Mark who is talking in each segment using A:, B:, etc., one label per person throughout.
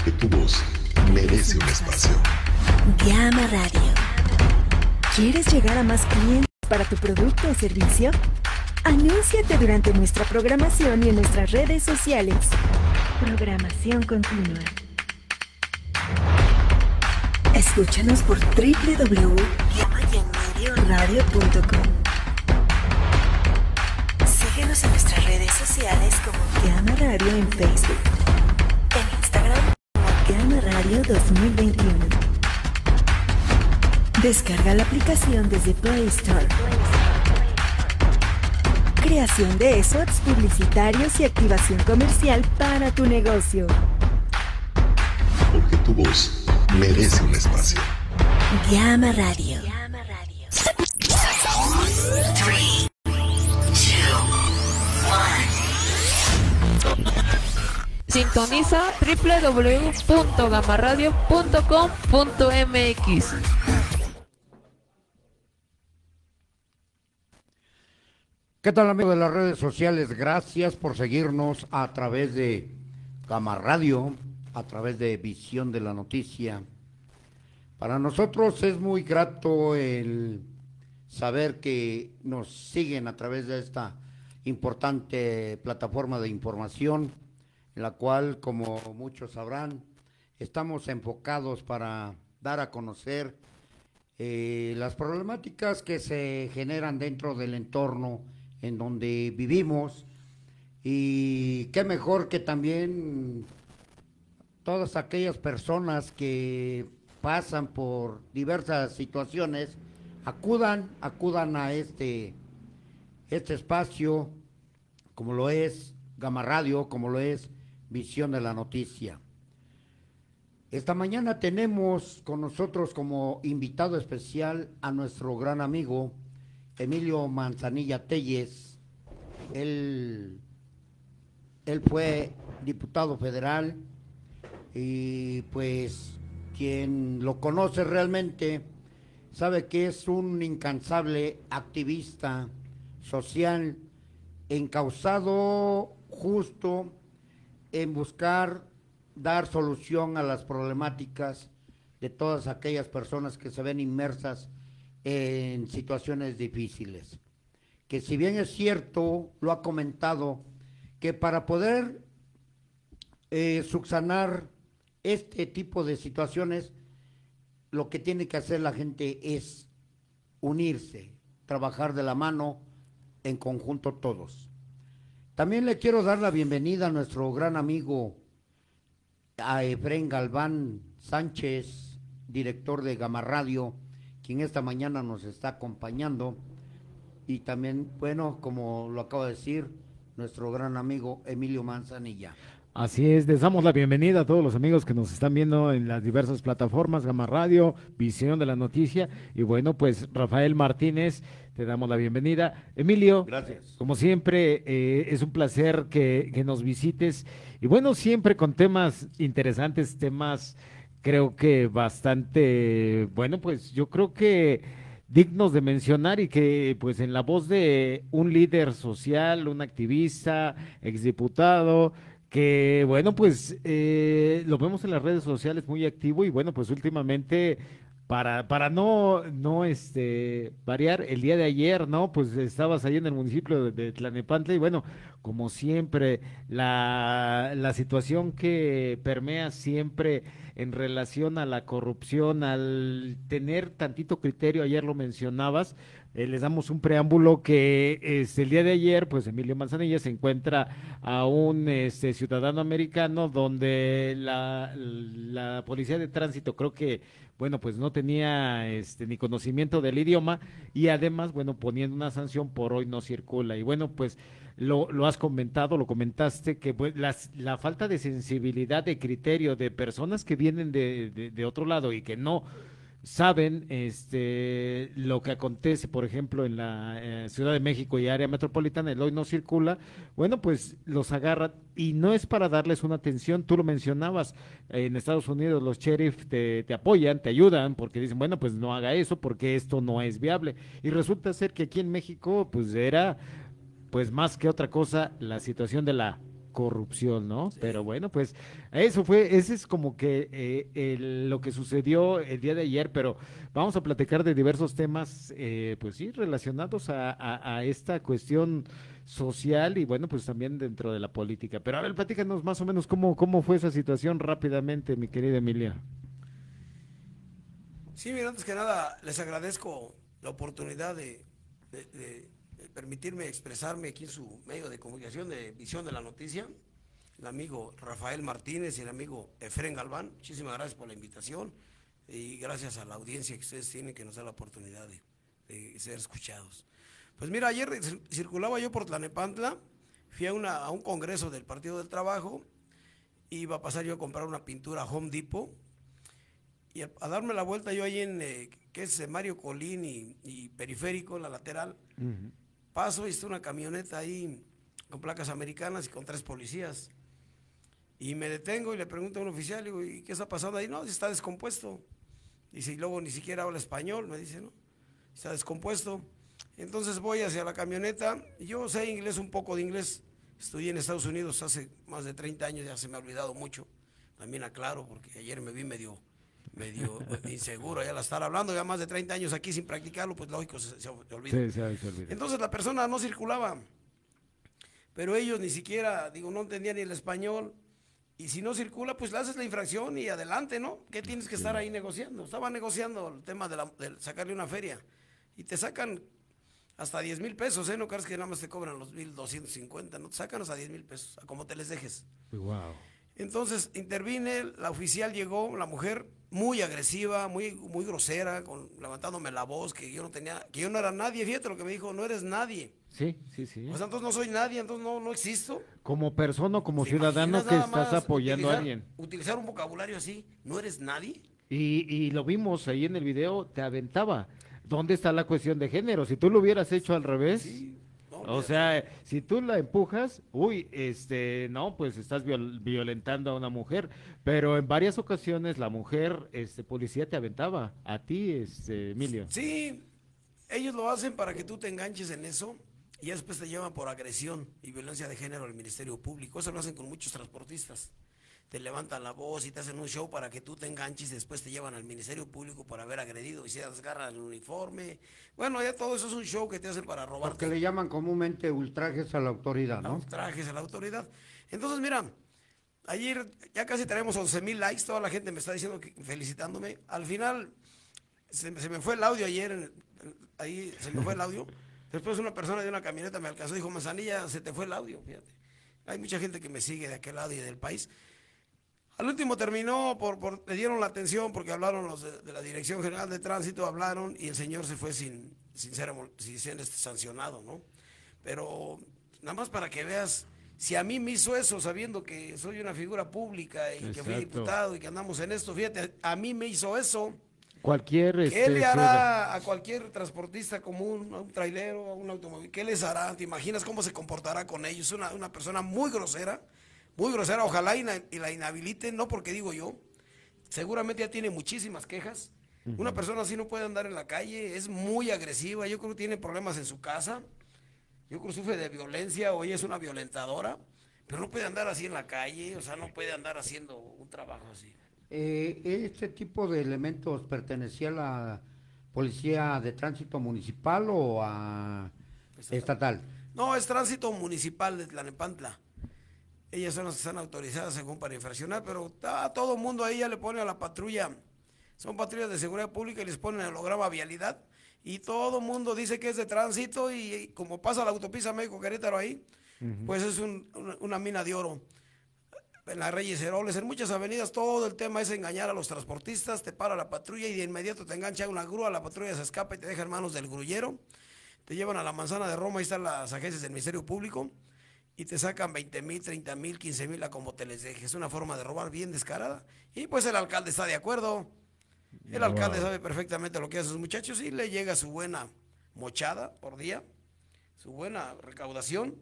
A: Porque tu voz merece un espacio.
B: Gama Radio. ¿Quieres llegar a más clientes para tu producto o servicio? Anúnciate durante nuestra programación y en nuestras redes sociales. Programación continua. Escúchanos por www.gama-radio.com. Síguenos en nuestras redes sociales como Gama Radio en Facebook. En Instagram como Gama Radio 2021. Descarga la aplicación desde Play Store. Creación de spots publicitarios y activación comercial para tu negocio.
A: Porque tu voz merece un espacio.
B: Gama Radio. Three, two, one.
C: Sintoniza www.gamaradio.com.mx.
D: ¿Qué tal, amigos de las redes sociales? Gracias por seguirnos a través de Gama Radio, a través de Visión de la Noticia. Para nosotros es muy grato el saber que nos siguen a través de esta importante plataforma de información, en la cual, como muchos sabrán, estamos enfocados para dar a conocer las problemáticas que se generan dentro del entorno en donde vivimos, y qué mejor que también todas aquellas personas que pasan por diversas situaciones acudan a este espacio, como lo es Gama Radio, como lo es Visión de la Noticia. Esta mañana tenemos con nosotros como invitado especial a nuestro gran amigo Emilio Manzanilla Telles. Él fue diputado federal y pues quien lo conoce realmente sabe que es un incansable activista social, encauzado justo en buscar dar solución a las problemáticas de todas aquellas personas que se ven inmersas en situaciones difíciles. Que si bien es cierto, lo ha comentado, que para poder subsanar este tipo de situaciones, lo que tiene que hacer la gente es unirse, trabajar de la mano, en conjunto todos. También le quiero dar la bienvenida a nuestro gran amigo, a Efraín Galván Sánchez, director de Gama Radio, quien esta mañana nos está acompañando, y también, bueno, como lo acabo de decir, nuestro gran amigo Emilio Manzanilla.
E: Así es, les damos la bienvenida a todos los amigos que nos están viendo en las diversas plataformas, Gama Radio, Visión de la Noticia, y bueno, pues Rafael Martínez, te damos la bienvenida. Emilio,
D: gracias.
E: Como siempre, es un placer que nos visites, y bueno, siempre con temas interesantes, temas creo que bastante, bueno, pues yo creo que dignos de mencionar, y que pues en la voz de un líder social, un activista, exdiputado, que bueno, pues lo vemos en las redes sociales muy activo, y bueno, pues últimamente para no variar, el día de ayer, ¿no? Pues estabas ahí en el municipio de Tlalnepantla, y bueno, como siempre, la situación que permea siempre en relación a la corrupción, al tener tantito criterio, ayer lo mencionabas, les damos un preámbulo que el día de ayer, pues Emilio Manzanilla se encuentra a un ciudadano americano donde la policía de tránsito, creo que, bueno, pues no tenía ni conocimiento del idioma, y además, bueno, poniendo una sanción por hoy no circula. Y bueno, pues lo has comentado, lo comentaste, que pues, la falta de sensibilidad, de criterio de personas que vienen de otro lado y que no saben lo que acontece, por ejemplo, en la Ciudad de México y área metropolitana, el hoy no circula, bueno, pues los agarran, y no es para darles una atención. Tú lo mencionabas, en Estados Unidos los sheriff te apoyan, te ayudan, porque dicen, bueno, pues no haga eso, porque esto no es viable, y resulta ser que aquí en México, pues era, pues más que otra cosa, la situación de la corrupción, ¿no?
C: Sí.
E: Pero bueno, pues ese es como que lo que sucedió el día de ayer, pero vamos a platicar de diversos temas, pues sí, relacionados a esta cuestión social y bueno, pues también dentro de la política. Pero a ver, platícanos más o menos cómo fue esa situación rápidamente, mi querida Emilia.
C: Sí, mira, antes que nada, les agradezco la oportunidad de permitirme expresarme aquí en su medio de comunicación de Visión de la Noticia, el amigo Rafael Martínez y el amigo Efren Galván. Muchísimas gracias por la invitación y gracias a la audiencia que ustedes tienen que nos da la oportunidad de ser escuchados. Pues mira, ayer circulaba yo por Tlalnepantla, fui a un congreso del Partido del Trabajo, iba a pasar yo a comprar una pintura a Home Depot, y a darme la vuelta yo ahí en, que es Mario Colín y Periférico, en la lateral, paso y está una camioneta ahí con placas americanas y con 3 policías. Y me detengo y le pregunto a un oficial, digo, ¿y qué está pasando ahí? No, está descompuesto. Dice, y luego ni siquiera habla español, me dice, ¿no? Está descompuesto. Entonces voy hacia la camioneta, y yo sé inglés, un poco de inglés, estudié en Estados Unidos hace más de 30 años, ya se me ha olvidado mucho, también aclaro, porque ayer me vi medio inseguro ya al estar hablando, ya más de 30 años aquí sin practicarlo, pues lógico, se olvida.
E: Sí, se olvida.
C: Entonces la persona no circulaba, pero ellos ni siquiera, digo, no entendían ni el español, y si no circula, pues le haces la infracción y adelante, ¿no? ¿Qué tienes que estar ahí negociando? Estaba negociando el tema de sacarle una feria, y te sacan hasta 10,000 pesos, ¿eh? No creas que nada más te cobran los 1,250, no te sacan hasta 10,000 pesos, a como te les dejes.
E: Wow.
C: Entonces intervine, la oficial llegó, la mujer muy agresiva, muy grosera, levantándome la voz, que yo no era nadie. Fíjate lo que me dijo, no eres nadie.
E: Sí.
C: O sea, entonces no soy nadie, entonces no existo.
E: Como persona o como
C: ¿Te
E: ciudadano
C: imaginas
E: que
C: nada
E: estás
C: más
E: apoyando a alguien.
C: utilizar un vocabulario así, no eres nadie?
E: Y lo vimos ahí en el video, te aventaba. ¿Dónde está la cuestión de género? Si tú lo hubieras hecho al revés,
C: Sí, no,
E: o sea, si tú la empujas, no, pues estás violentando a una mujer. Pero en varias ocasiones la mujer, policía te aventaba a ti, Emilio.
C: sí, ellos lo hacen para que tú te enganches en eso y ya después te llevan por agresión y violencia de género al Ministerio Público. Eso lo hacen con muchos transportistas. Te levantan la voz y te hacen un show para que tú te enganches y después te llevan al Ministerio Público por haber agredido y se desgarran el uniforme. Bueno, ya todo eso es un show que te hacen para robarte.
D: Porque le llaman comúnmente ultrajes a la autoridad, ¿no?
C: Trajes a la autoridad. Entonces, mira, ayer ya casi tenemos 11,000 likes, toda la gente me está diciendo felicitándome. Al final se me fue el audio ayer, ahí se me fue el audio. Después una persona de una camioneta me alcanzó y dijo, Manzanilla, se te fue el audio, fíjate. Hay mucha gente que me sigue de aquel lado y del país. Al último terminó, le dieron la atención porque hablaron los de la Dirección General de Tránsito, hablaron y el señor se fue sin ser sancionado, ¿no? Pero nada más para que veas, si a mí me hizo eso sabiendo que soy una figura pública y que fui
E: Exacto.
C: diputado y que andamos en esto, fíjate, a mí me hizo eso.
E: Cualquier,
C: ¿Qué le hará a cualquier transportista común, a un trailero, a un automóvil? ¿Qué les hará? ¿Te imaginas cómo se comportará con ellos? Es una persona muy grosera, ojalá y la inhabiliten, no porque digo yo, seguramente ya tiene muchísimas quejas. Una persona así no puede andar en la calle, es muy agresiva, yo creo que tiene problemas en su casa, yo creo que sufre de violencia o ella es una violentadora, pero no puede andar así en la calle, o sea, no puede andar haciendo un trabajo así.
D: ¿Este tipo de elementos pertenecía a la Policía de Tránsito Municipal o a estatal?
C: No, es tránsito municipal de Tlalnepantla. Ellas son las que están autorizadas según para infraccionar, pero a todo mundo ahí ya le pone a la patrulla. Son patrullas de seguridad pública y les ponen el holograma vialidad. Y todo mundo dice que es de tránsito y como pasa la autopista México-Querétaro ahí, pues es una mina de oro. En la Reyes Heroles, en muchas avenidas, todo el tema es engañar a los transportistas, te para la patrulla y de inmediato te engancha una grúa, la patrulla se escapa y te deja en manos del grullero. Te llevan a la Manzana de Roma, ahí están las agencias del Ministerio Público. Y te sacan 20,000, 30,000, 15,000 a como te les deje. Es una forma de robar bien descarada. Y pues el alcalde está de acuerdo. El alcalde sabe perfectamente lo que hacen sus muchachos y le llega su buena mochada por día, su buena recaudación.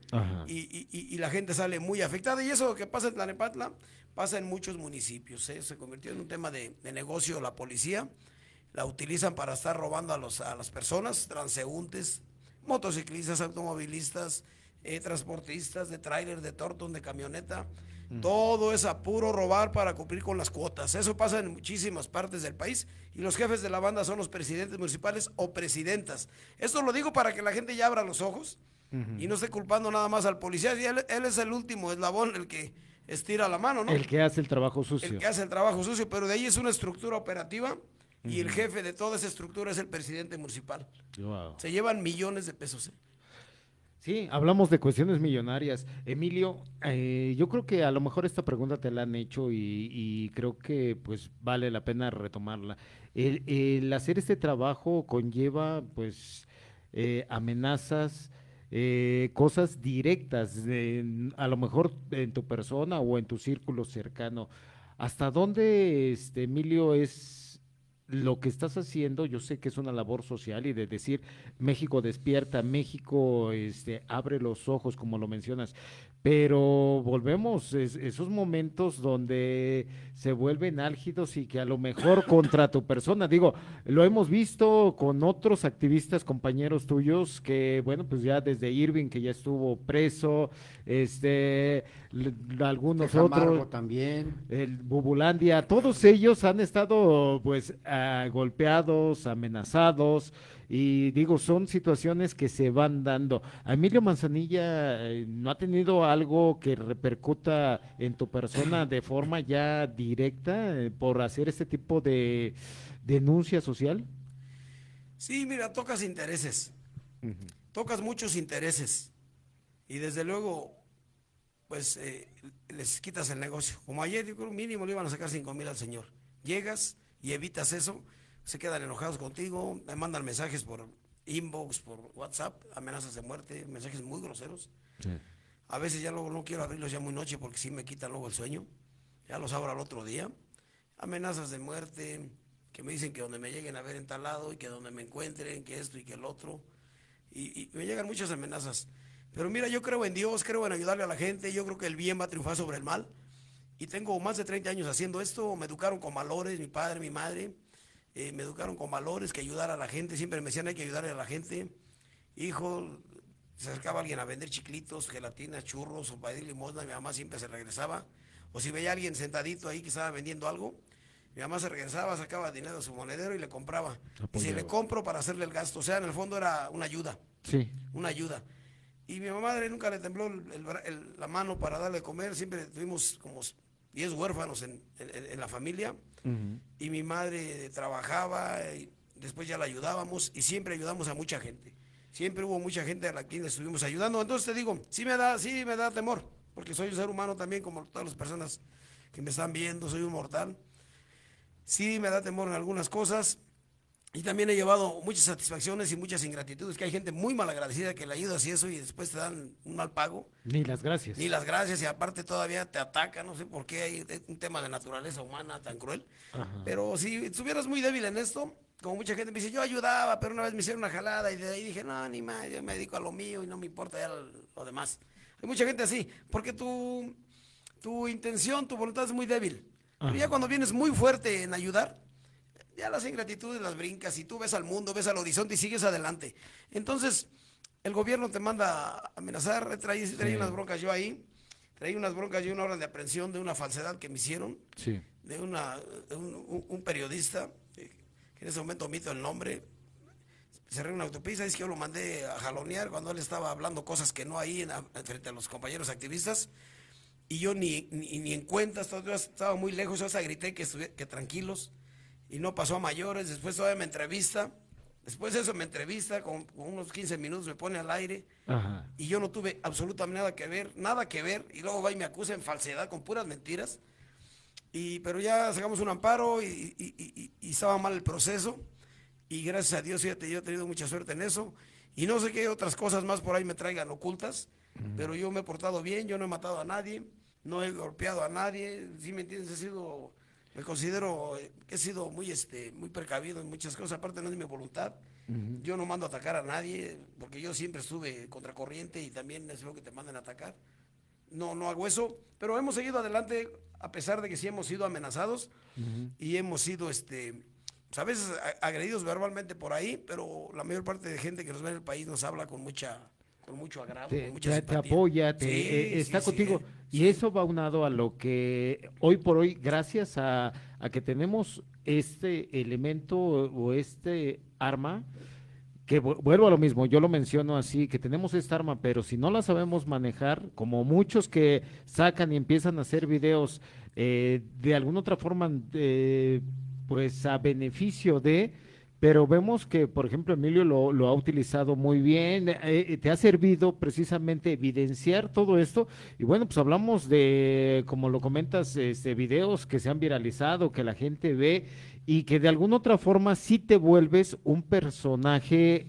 C: Y la gente sale muy afectada. Y eso que pasa en Tlalnepantla pasa en muchos municipios. Se convirtió en un tema de negocio. La policía la utilizan para estar robando a las personas, transeúntes, motociclistas, automovilistas, transportistas de tráiler, de tortón, de camioneta. Todo es a puro robar para cumplir con las cuotas. Eso pasa en muchísimas partes del país y los jefes de la banda son los presidentes municipales o presidentas. Esto lo digo para que la gente ya abra los ojos y no esté culpando nada más al policía. Y él es el último eslabón, el que estira la mano, ¿no?
E: El que hace el trabajo sucio.
C: El que hace el trabajo sucio, pero de ahí es una estructura operativa y el jefe de toda esa estructura es el presidente municipal.
E: Wow.
C: Se llevan millones de pesos, ¿eh?
E: Sí, hablamos de cuestiones millonarias. Emilio, yo creo que a lo mejor esta pregunta te la han hecho y creo que pues vale la pena retomarla. El hacer este trabajo conlleva pues amenazas, cosas directas, a lo mejor en tu persona o en tu círculo cercano. ¿Hasta dónde, Emilio, es lo que estás haciendo? Yo sé que es una labor social y de decir México despierta, México abre los ojos, como lo mencionas, pero volvemos esos momentos donde se vuelven álgidos y que a lo mejor contra tu persona, digo, lo hemos visto con otros activistas, compañeros tuyos, que bueno, pues ya desde Irving, que ya estuvo preso, algunos
D: Camargo
E: otros
D: también.
E: el Bubulandia, todos ellos han estado pues golpeados, amenazados, y digo, son situaciones que se van dando. ¿A Emilio Manzanilla no ha tenido algo que repercuta en tu persona de forma ya directa por hacer este tipo de denuncia social?
C: Sí, mira, tocas intereses, tocas muchos intereses y desde luego pues les quitas el negocio. Como ayer, yo creo mínimo le iban a sacar 5,000 al señor. Llegas y evitas eso, se quedan enojados contigo, me mandan mensajes por inbox, por WhatsApp, amenazas de muerte, mensajes muy groseros. Sí. A veces ya luego no quiero abrirlos ya muy noche porque sí me quitan luego el sueño, ya los abro al otro día. Amenazas de muerte, que me dicen que donde me lleguen a ver en tal lado y que donde me encuentren, que esto y que el otro. Y me llegan muchas amenazas. Pero mira, yo creo en Dios, creo en ayudarle a la gente, yo creo que el bien va a triunfar sobre el mal. Y tengo más de 30 años haciendo esto, me educaron con valores, mi padre, mi madre, me educaron con valores, que ayudar a la gente, siempre me decían hay que ayudarle a la gente. Hijo, se acercaba alguien a vender chiclitos, gelatinas, churros o para pedir limosna, mi mamá siempre se regresaba. O si veía a alguien sentadito ahí que estaba vendiendo algo, mi mamá se regresaba, sacaba dinero de su monedero y le compraba. Y si le compro para hacerle el gasto, o sea, en el fondo era una ayuda. Sí. Una ayuda. Y mi madre nunca le tembló la mano para darle de comer, siempre tuvimos como 10 huérfanos en la familia. Y mi madre trabajaba, y después ya la ayudábamos y siempre ayudamos a mucha gente. Siempre hubo mucha gente a la que le estuvimos ayudando. Entonces te digo, sí me da temor, porque soy un ser humano también, como todas las personas que me están viendo, soy un mortal. Sí me da temor en algunas cosas. Y también he llevado muchas satisfacciones y muchas ingratitudes, que hay gente muy malagradecida que le ayudas y eso y después te dan un mal pago.
E: Ni las gracias.
C: Ni las gracias y aparte todavía te atacan, no sé por qué hay un tema de naturaleza humana tan cruel. Ajá. Pero si estuvieras muy débil en esto, como mucha gente me dice, yo ayudaba, pero una vez me hicieron una jalada y de ahí dije, no, ni más, yo me dedico a lo mío y no me importa ya lo demás. Hay mucha gente así, porque tu intención, tu voluntad es muy débil. Pero ya cuando vienes muy fuerte en ayudar, ya las ingratitudes las brincas y tú ves al mundo, ves al horizonte y sigues adelante. Entonces, el gobierno te manda a amenazar, traí unas broncas yo ahí, traí unas broncas yo, una orden de aprehensión de una falsedad que me hicieron, de un periodista, que en ese momento omito el nombre, cerré una autopista, es que yo lo mandé a jalonear cuando él estaba hablando cosas que no ahí frente a los compañeros activistas, y yo ni en cuenta, estaba muy lejos, yo hasta grité que tranquilos, y no pasó a mayores. Después todavía me entrevista, después de eso me entrevista, con unos 15 minutos me pone al aire. Ajá. Y yo no tuve absolutamente nada que ver, y luego va y me acusa en falsedad, con puras mentiras, pero ya sacamos un amparo y estaba mal el proceso, y gracias a Dios fíjate, yo he tenido mucha suerte en eso, y no sé qué otras cosas más por ahí me traigan ocultas, pero yo me he portado bien, yo no he matado a nadie, no he golpeado a nadie, ¿sí me entiendes? Me considero que he sido muy precavido en muchas cosas, aparte no es mi voluntad. Yo no mando a atacar a nadie, porque yo siempre estuve contracorriente y también es lo que te mandan a atacar. No hago eso, pero hemos seguido adelante a pesar de que sí hemos sido amenazados y hemos sido pues a veces agredidos verbalmente por ahí, pero la mayor parte de gente que nos ve en el país nos habla con mucha con mucho agrado,
E: te,
C: con mucha
E: te
C: simpatía.
E: apoya,
C: Sí,
E: está
C: sí,
E: contigo.
C: sí.
E: Y eso va unado a lo que hoy por hoy, gracias a que tenemos este elemento o este arma, que vuelvo a lo mismo, yo lo menciono así, que tenemos esta arma, pero si no la sabemos manejar, como muchos que sacan y empiezan a hacer videos de alguna otra forma, pues a beneficio de, pero vemos que, por ejemplo, Emilio lo ha utilizado muy bien, te ha servido precisamente evidenciar todo esto, y bueno, pues hablamos de, como lo comentas, videos que se han viralizado, que la gente ve, y que de alguna otra forma sí te vuelves un personaje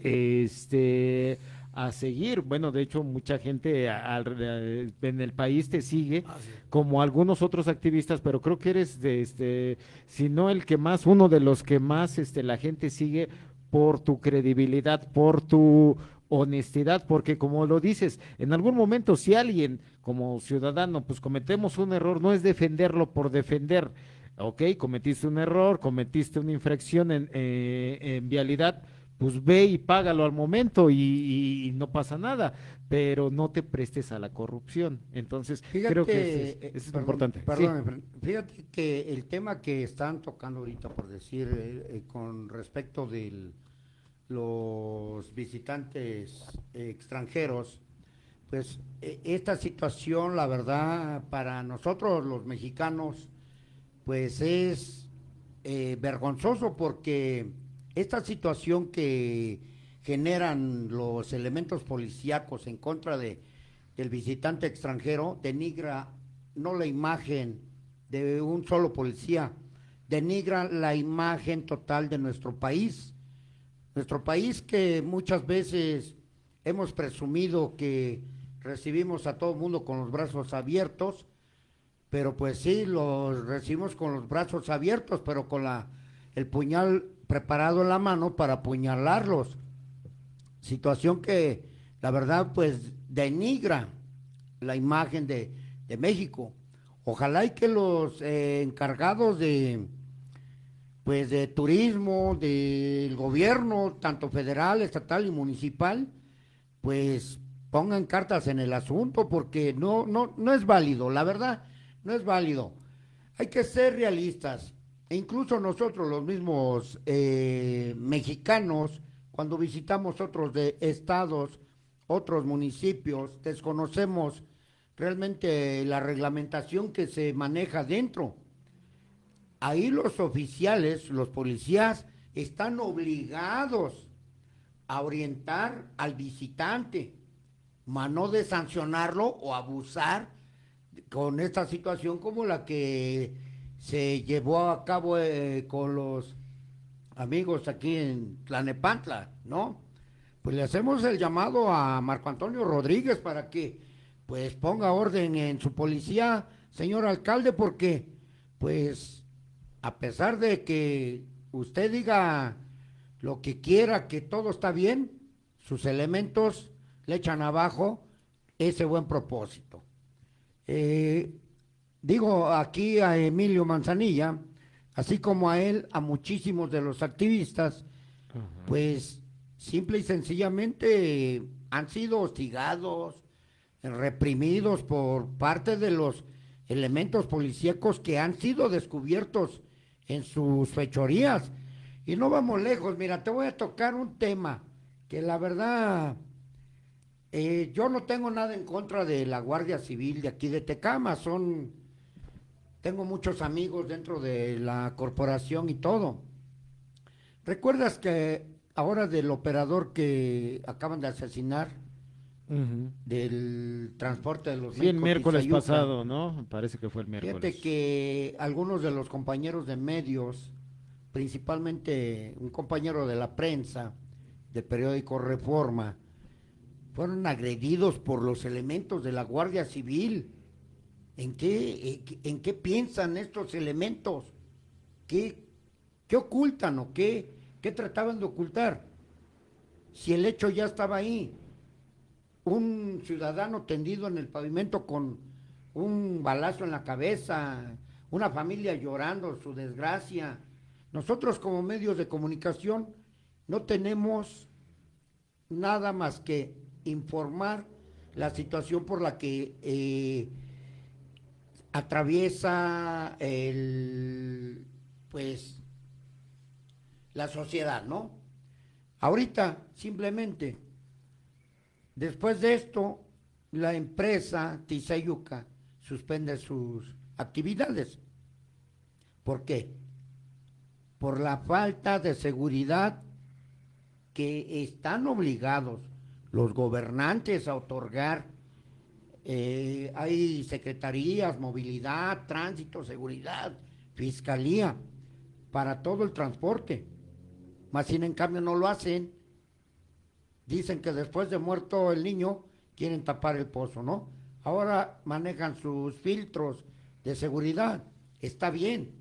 E: a seguir. Bueno, de hecho, mucha gente en el país te sigue,
C: Ah, sí.
E: como algunos otros activistas, pero creo que eres si no el que más, uno de los que más la gente sigue por tu credibilidad, por tu honestidad, porque como lo dices, en algún momento si alguien como ciudadano pues cometemos un error, no es defenderlo por defender. Ok, cometiste un error, cometiste una infracción en vialidad, pues ve y págalo al momento y no pasa nada, pero no te prestes a la corrupción. Entonces, creo que eso es importante.
D: Perdón,
E: Sí.
D: Efraín. Fíjate que el tema que están tocando ahorita, por decir, con respecto de los visitantes extranjeros, pues esta situación, la verdad, para nosotros los mexicanos, pues es vergonzoso porque esta situación que generan los elementos policíacos en contra del visitante extranjero denigra no la imagen de un solo policía, denigra la imagen total de nuestro país. Nuestro país que muchas veces hemos presumido que recibimos a todo el mundo con los brazos abiertos, pero pues sí, los recibimos con los brazos abiertos, pero con el puñal preparado en la mano para apuñalarlos. Situación que, la verdad, pues denigra la imagen de México. Ojalá y que los encargados pues de turismo, del gobierno, tanto federal, estatal y municipal, pues pongan cartas en el asunto, porque no es válido, la verdad. No es válido. Hay que ser realistas. E incluso nosotros, los mismos mexicanos, cuando visitamos otros estados, otros municipios, desconocemos realmente la reglamentación que se maneja dentro. Ahí los oficiales, los policías, están obligados a orientar al visitante, mas no de sancionarlo o abusar con esta situación como la que se llevó a cabo con los amigos aquí en Tlanepantla, ¿no? Pues le hacemos el llamado a Marco Antonio Rodríguez para que pues ponga orden en su policía, señor alcalde, porque pues a pesar de que usted diga lo que quiera, que todo está bien, sus elementos le echan abajo ese buen propósito. Digo aquí a Emilio Manzanilla, así como a él, a muchísimos de los activistas, pues simple y sencillamente han sido hostigados, reprimidos por parte de los elementos policíacos que han sido descubiertos en sus fechorías. Y no vamos lejos, mira, te voy a tocar un tema que la verdad... yo no tengo nada en contra de la Guardia Civil de aquí de Tecama, tengo muchos amigos dentro de la corporación y todo. ¿Recuerdas que ahora del operador que acaban de asesinar, del transporte de los
E: Sí, el miércoles
D: Tizayuca?
E: pasado, ¿no? Parece que fue el miércoles.
D: Fíjate que algunos de los compañeros de medios, principalmente un compañero de la prensa, del periódico Reforma, fueron agredidos por los elementos de la Guardia Civil. ¿En qué piensan estos elementos? ¿Qué ocultan o qué trataban de ocultar? Si el hecho ya estaba ahí. Un ciudadano tendido en el pavimento con un balazo en la cabeza, una familia llorando su desgracia. Nosotros como medios de comunicación no tenemos nada más que informar la situación por la que atraviesa pues la sociedad, ¿no? Ahorita, simplemente, después de esto, la empresa Tizayuca suspende sus actividades. ¿Por qué? Por la falta de seguridad que están obligados los gobernantes a otorgar. Hay secretarías, movilidad, tránsito, seguridad, fiscalía, para todo el transporte. Mas sin en cambio no lo hacen. Dicen que después de muerto el niño quieren tapar el pozo, ¿no? Ahora manejan sus filtros de seguridad. Está bien,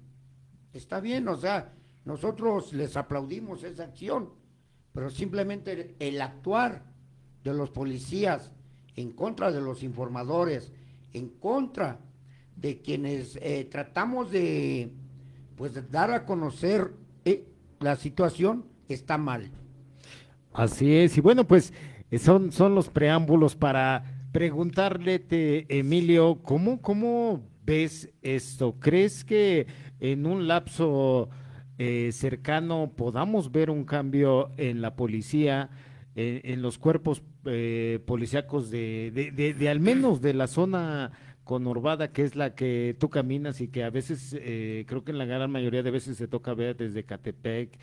D: o sea, nosotros les aplaudimos esa acción, pero simplemente el actuar de los policías en contra de los informadores, en contra de quienes tratamos de, pues, de dar a conocer la situación, está mal.
E: Así es, y bueno, pues son los preámbulos para preguntarle, Emilio, ¿cómo ves esto? ¿Crees que en un lapso cercano podamos ver un cambio en la policía, en los cuerpos policíacos de al menos de la zona conurbada, que es la que tú caminas y que a veces, creo que en la gran mayoría de veces se toca ver desde Catepec,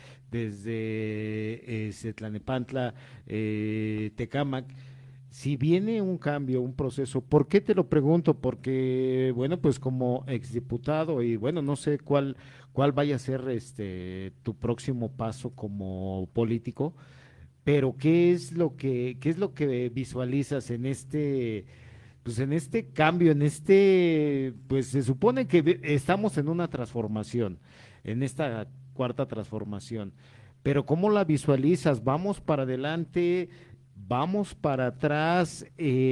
E: desde Tlalnepantla, Tecámac? Si viene un cambio, un proceso, ¿por qué te lo pregunto? Porque, bueno, pues como exdiputado y bueno, no sé cuál vaya a ser tu próximo paso como político, pero qué es lo que visualizas en pues en este cambio, pues se supone que estamos en una transformación, en esta cuarta transformación, pero ¿cómo la visualizas? ¿Vamos para adelante? ¿Vamos para atrás?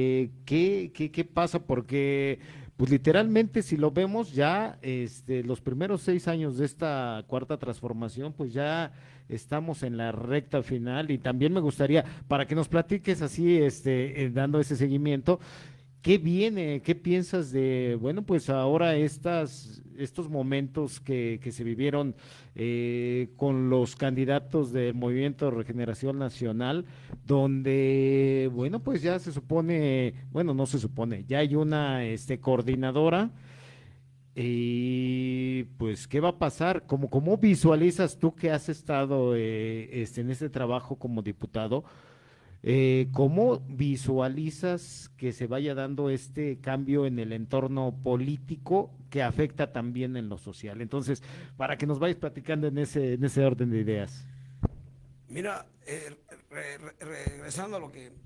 E: ¿Qué pasa? Porque, pues literalmente, si lo vemos ya, los primeros 6 años de esta cuarta transformación, pues ya estamos en la recta final y también me gustaría, para que nos platiques así, dando ese seguimiento, ¿qué viene? ¿Qué piensas de, bueno, pues ahora estos momentos que se vivieron con los candidatos del Movimiento de Regeneración Nacional, donde, bueno, pues ya se supone, bueno, no se supone, ya hay una coordinadora y pues, ¿qué va a pasar? ¿Cómo visualizas tú que has estado en este trabajo como diputado? ¿Cómo visualizas que se vaya dando este cambio en el entorno político que afecta también en lo social? Entonces, para que nos vayas platicando en ese orden de ideas.
C: Mira, regresando a lo que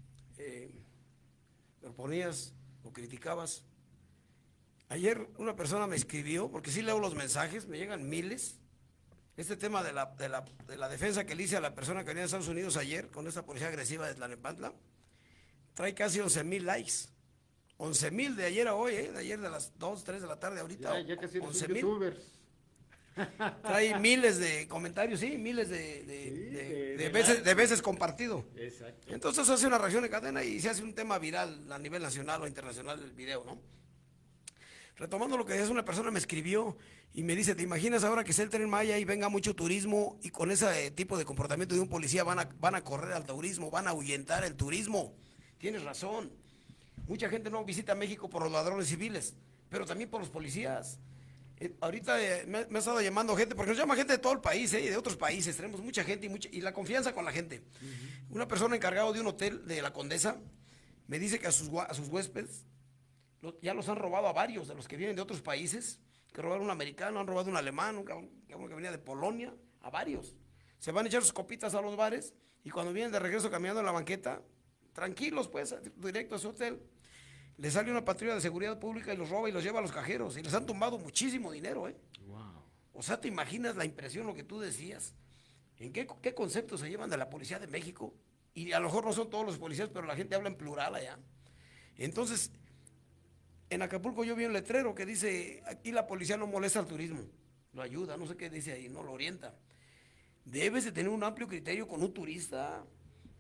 C: proponías o criticabas, ayer una persona me escribió, porque sí leo los mensajes, me llegan miles. Este tema de la defensa que le hice a la persona que venía de Estados Unidos ayer con esta policía agresiva de Tlalnepantla, trae casi 11,000 likes. 11,000 de ayer a hoy, de ayer de las 2, 3 de la tarde ahorita.
E: Ya casi eres un
C: 11,000.
E: youtuber.
C: Trae miles de comentarios, sí, miles de veces compartido.
E: Exacto.
C: Entonces hace una reacción de cadena y se hace un tema viral a nivel nacional o internacional del video, ¿no? Retomando lo que decías, una persona me escribió y me dice, ¿te imaginas ahora que sea el Tren Maya y venga mucho turismo y con ese tipo de comportamiento de un policía van a correr al turismo, van a ahuyentar el turismo? Tienes razón. Mucha gente no visita México por los ladrones civiles, pero también por los policías. Ahorita me ha estado llamando gente, porque nos llama gente de todo el país, de otros países, tenemos mucha gente y la confianza con la gente. Una persona encargada de un hotel de la Condesa me dice que a sus huéspedes ya los han robado a varios de los que vienen de otros países, que robaron un americano, han robado un alemán, un cabrón que venía de Polonia, a varios. Se van a echar sus copitas a los bares y cuando vienen de regreso caminando en la banqueta, tranquilos pues, directo a su hotel, les sale una patrulla de seguridad pública y los roba y los lleva a los cajeros y les han tumbado muchísimo dinero,
E: Wow.
C: O sea, ¿te imaginas la impresión, lo que tú decías? ¿En qué conceptos se llevan de la Policía de México? Y a lo mejor no son todos los policías, pero la gente habla en plural allá. Entonces, en Acapulco yo vi un letrero que dice, aquí la policía no molesta al turismo, lo ayuda, no sé qué dice ahí, no lo orienta. Debes de tener un amplio criterio con un turista.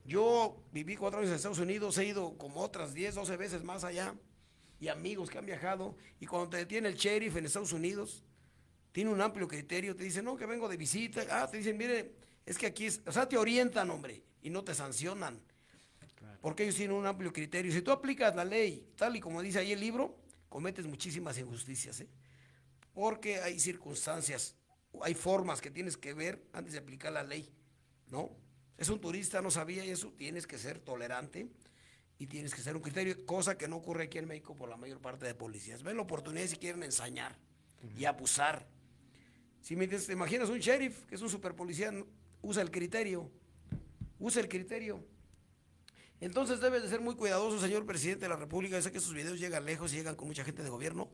C: Yo viví 4 años en Estados Unidos, he ido como otras 10, 12 veces más allá, y amigos que han viajado, y cuando te detiene el sheriff en Estados Unidos, tiene un amplio criterio, te dicen, no, que vengo de visita, te dicen, mire, es que aquí o sea, te orientan, hombre, y no te sancionan, porque ellos tienen un amplio criterio. Si tú aplicas la ley, tal y como dice ahí el libro, cometes muchísimas injusticias, porque hay circunstancias, hay formas que tienes que ver antes de aplicar la ley, ¿no? Es un turista, no sabía eso, tienes que ser tolerante y tienes que ser un criterio, cosa que no ocurre aquí en México por la mayor parte de policías. Ven la oportunidad si quieren ensañar y abusar. Si te imaginas un sheriff, que es un super policía, usa el criterio, Entonces debe de ser muy cuidadoso, señor presidente de la República. Yo sé que esos videos llegan lejos y llegan con mucha gente de gobierno.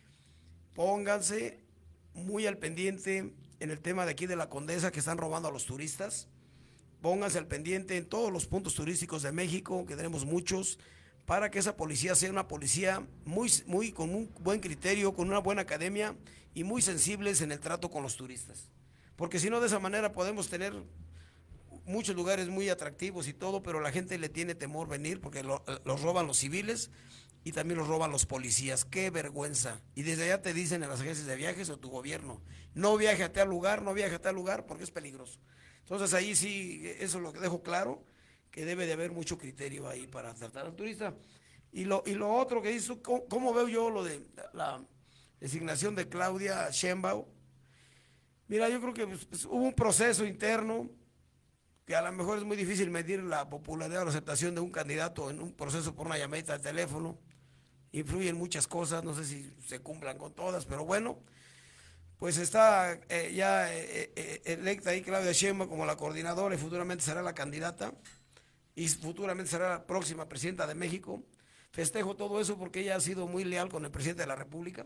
C: Pónganse muy al pendiente en el tema de aquí de la Condesa, que están robando a los turistas. Pónganse al pendiente en todos los puntos turísticos de México, que tenemos muchos, para que esa policía sea una policía con un buen criterio, con una buena academia y muy sensibles en el trato con los turistas. Porque si no, de esa manera podemos tener muchos lugares muy atractivos y todo, pero la gente le tiene temor venir porque los roban los civiles y también los roban los policías. ¡Qué vergüenza! Y desde allá te dicen en las agencias de viajes o tu gobierno, no viaje a tal lugar, no viaje a tal lugar porque es peligroso. Entonces ahí sí, eso es lo que dejo claro, que debe de haber mucho criterio ahí para tratar al turista. Y lo otro que dice, ¿cómo veo yo lo de la designación de Claudia Sheinbaum? Mira, yo creo que pues, hubo un proceso interno que a lo mejor es muy difícil medir la popularidad o la aceptación de un candidato en un proceso por una llamadita de teléfono. Influyen muchas cosas, no sé si se cumplan con todas, pero bueno, pues está electa ahí Claudia Sheinbaum como la coordinadora y futuramente será la candidata y futuramente será la próxima presidenta de México. Festejo todo eso porque ella ha sido muy leal con el presidente de la República.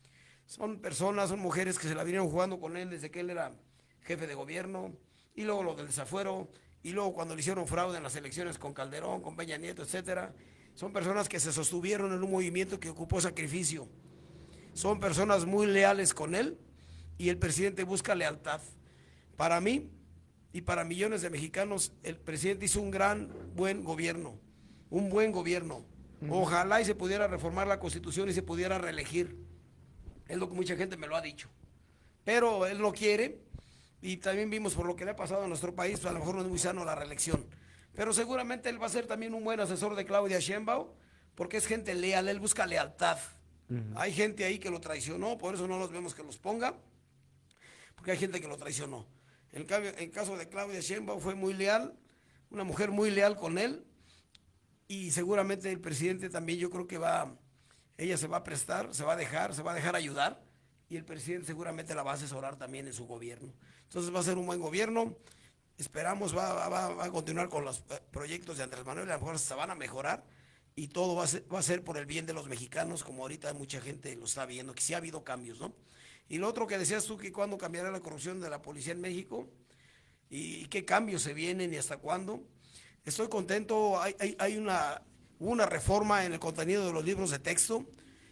C: Son personas, son mujeres que se la vinieron jugando con él desde que él era jefe de gobierno, y luego lo del desafuero, y luego cuando le hicieron fraude en las elecciones con Calderón, con Peña Nieto, etcétera. Son personas que se sostuvieron en un movimiento que ocupó sacrificio. Son personas muy leales con él, y el presidente busca lealtad. Para mí y para millones de mexicanos, el presidente hizo un buen gobierno, un buen gobierno. Ojalá y se pudiera reformar la Constitución y se pudiera reelegir. Es lo que mucha gente me lo ha dicho. Pero él no quiere, y también vimos por lo que le ha pasado a nuestro país, pues a lo mejor no es muy sano la reelección. Pero seguramente él va a ser también un buen asesor de Claudia Sheinbaum, porque es gente leal, él busca lealtad. Hay gente ahí que lo traicionó, por eso no los vemos que los ponga, porque hay gente que lo traicionó. En cambio, en caso de Claudia Sheinbaum fue muy leal, una mujer muy leal con él, y seguramente el presidente también, yo creo que ella se va a prestar, se va a dejar ayudar, y el presidente seguramente la va a asesorar también en su gobierno. Entonces va a ser un buen gobierno, esperamos, va a continuar con los proyectos de Andrés Manuel, a lo mejor se van a mejorar, y todo va a ser por el bien de los mexicanos, como ahorita mucha gente lo está viendo, que sí ha habido cambios, ¿no? Y lo otro que decías tú, que cuándo cambiará la corrupción de la policía en México, y qué cambios se vienen y hasta cuándo. Estoy contento, hay una reforma en el contenido de los libros de texto,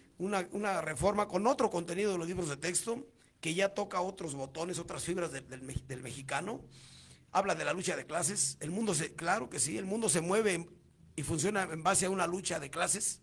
C: una reforma con otro contenido de los libros de texto, que ya toca otros botones, otras fibras del mexicano. Habla de la lucha de clases, claro que sí, el mundo se mueve y funciona en base a una lucha de clases,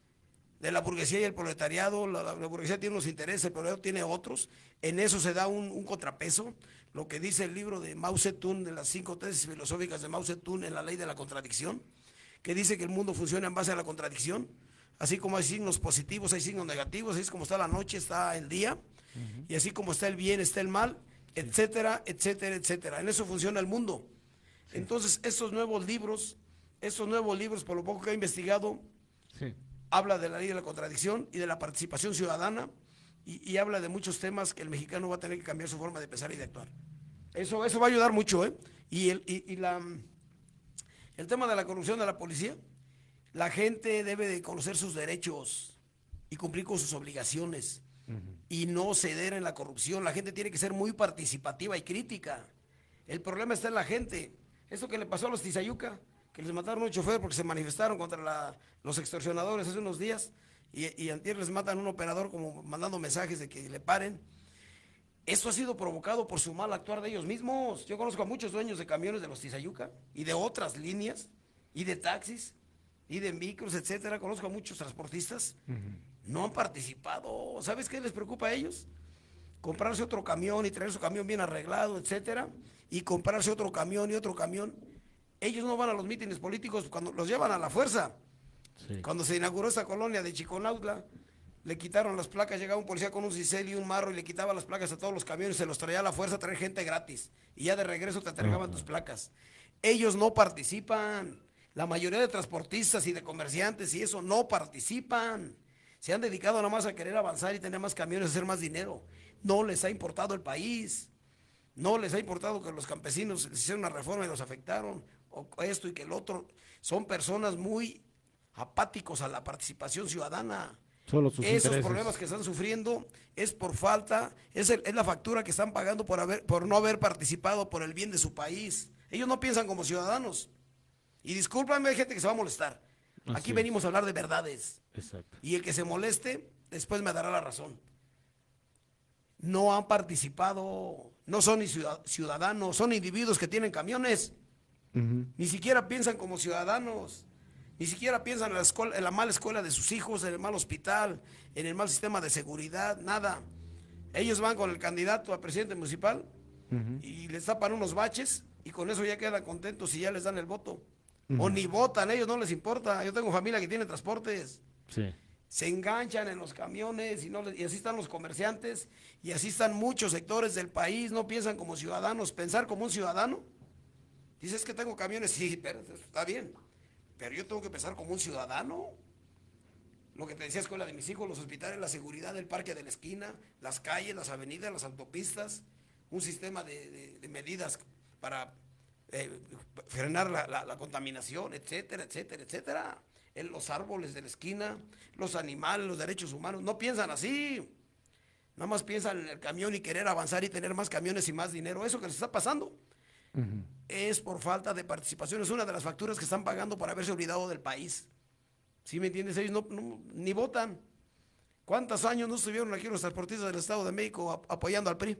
C: de la burguesía y el proletariado. La burguesía tiene unos intereses, el proletariado tiene otros, en eso se da un contrapeso. Lo que dice el libro de Mao Zedong, de las 5 tesis filosóficas de Mao Zedong en la ley de la contradicción, que dice que el mundo funciona en base a la contradicción, así como hay signos positivos, hay signos negativos, así es como está la noche, está el día, y así como está el bien, está el mal, etcétera, etcétera, etcétera. En eso funciona el mundo. Entonces, estos nuevos libros, por lo poco que he investigado, habla de la ley de la contradicción y de la participación ciudadana, y habla de muchos temas que el mexicano va a tener que cambiar su forma de pensar y de actuar. Eso va a ayudar mucho, ¿eh? Y el tema de la corrupción de la policía, la gente debe de conocer sus derechos y cumplir con sus obligaciones y no ceder en la corrupción. La gente tiene que ser muy participativa y crítica. El problema está en la gente. Esto que le pasó a los Tizayuca, que les mataron a un chofer porque se manifestaron contra los extorsionadores hace unos días, y antier les matan a un operador como mandando mensajes de que le paren. Esto ha sido provocado por su mal actuar de ellos mismos. Yo conozco a muchos dueños de camiones de los Tizayuca y de otras líneas, y de taxis, y de micros, etcétera. Conozco a muchos transportistas. No han participado. ¿Sabes qué les preocupa a ellos? Comprarse otro camión y traer su camión bien arreglado, etcétera, y comprarse otro camión y otro camión. Ellos no van a los mítines políticos cuando los llevan a la fuerza.
E: Sí.
C: Cuando se inauguró esta colonia de Chiconautla, le quitaron las placas, llegaba un policía con un cincel y un marro y le quitaba las placas a todos los camiones, se los traía a la fuerza a traer gente gratis. Y ya de regreso te entregaban tus placas. Ellos no participan. La mayoría de transportistas y de comerciantes y eso no participan. Se han dedicado nada más a querer avanzar y tener más camiones, hacer más dinero. No les ha importado el país. No les ha importado que los campesinos hicieron una reforma y los afectaron. O esto y que el otro. Son personas muy apáticos a la participación ciudadana.
E: Solo sus
C: Esos
E: intereses.
C: problemas que están sufriendo es por falta, es la factura que están pagando por no haber participado por el bien de su país. Ellos no piensan como ciudadanos. Y discúlpame, hay gente que se va a molestar. Aquí
E: Así es.
C: venimos a hablar de verdades.
E: Exacto.
C: Y el que se moleste, después me dará la razón. No han participado, no son ni ciudadanos, son individuos que tienen camiones. Ni siquiera piensan como ciudadanos. Ni siquiera piensan en la mala escuela de sus hijos, en el mal hospital, en el mal sistema de seguridad, nada. Ellos van con el candidato a presidente municipal y les tapan unos baches y con eso ya quedan contentos y ya les dan el voto. O ni votan, ellos no les importa. Yo tengo familia que tiene transportes.
E: Sí.
C: Se enganchan en los camiones y así están los comerciantes y así están muchos sectores del país. No piensan como ciudadanos. Pensar como un ciudadano. Dices que tengo camiones, sí, pero está bien. Pero yo tengo que pensar como un ciudadano. Lo que te decía, escuela de mis hijos, los hospitales, la seguridad del parque de la esquina, las calles, las avenidas, las autopistas, un sistema de medidas para frenar la contaminación, etcétera, etcétera, etcétera. En los árboles de la esquina, los animales, los derechos humanos, no piensan así. Nada más piensan en el camión y querer avanzar y tener más camiones y más dinero. Eso que les está pasando es por falta de participación. Es una de las facturas que están pagando por haberse olvidado del país. ¿Sí me entiendes? Ellos ni votan. ¿Cuántos años no estuvieron aquí los transportistas del Estado de México apoyando al PRI?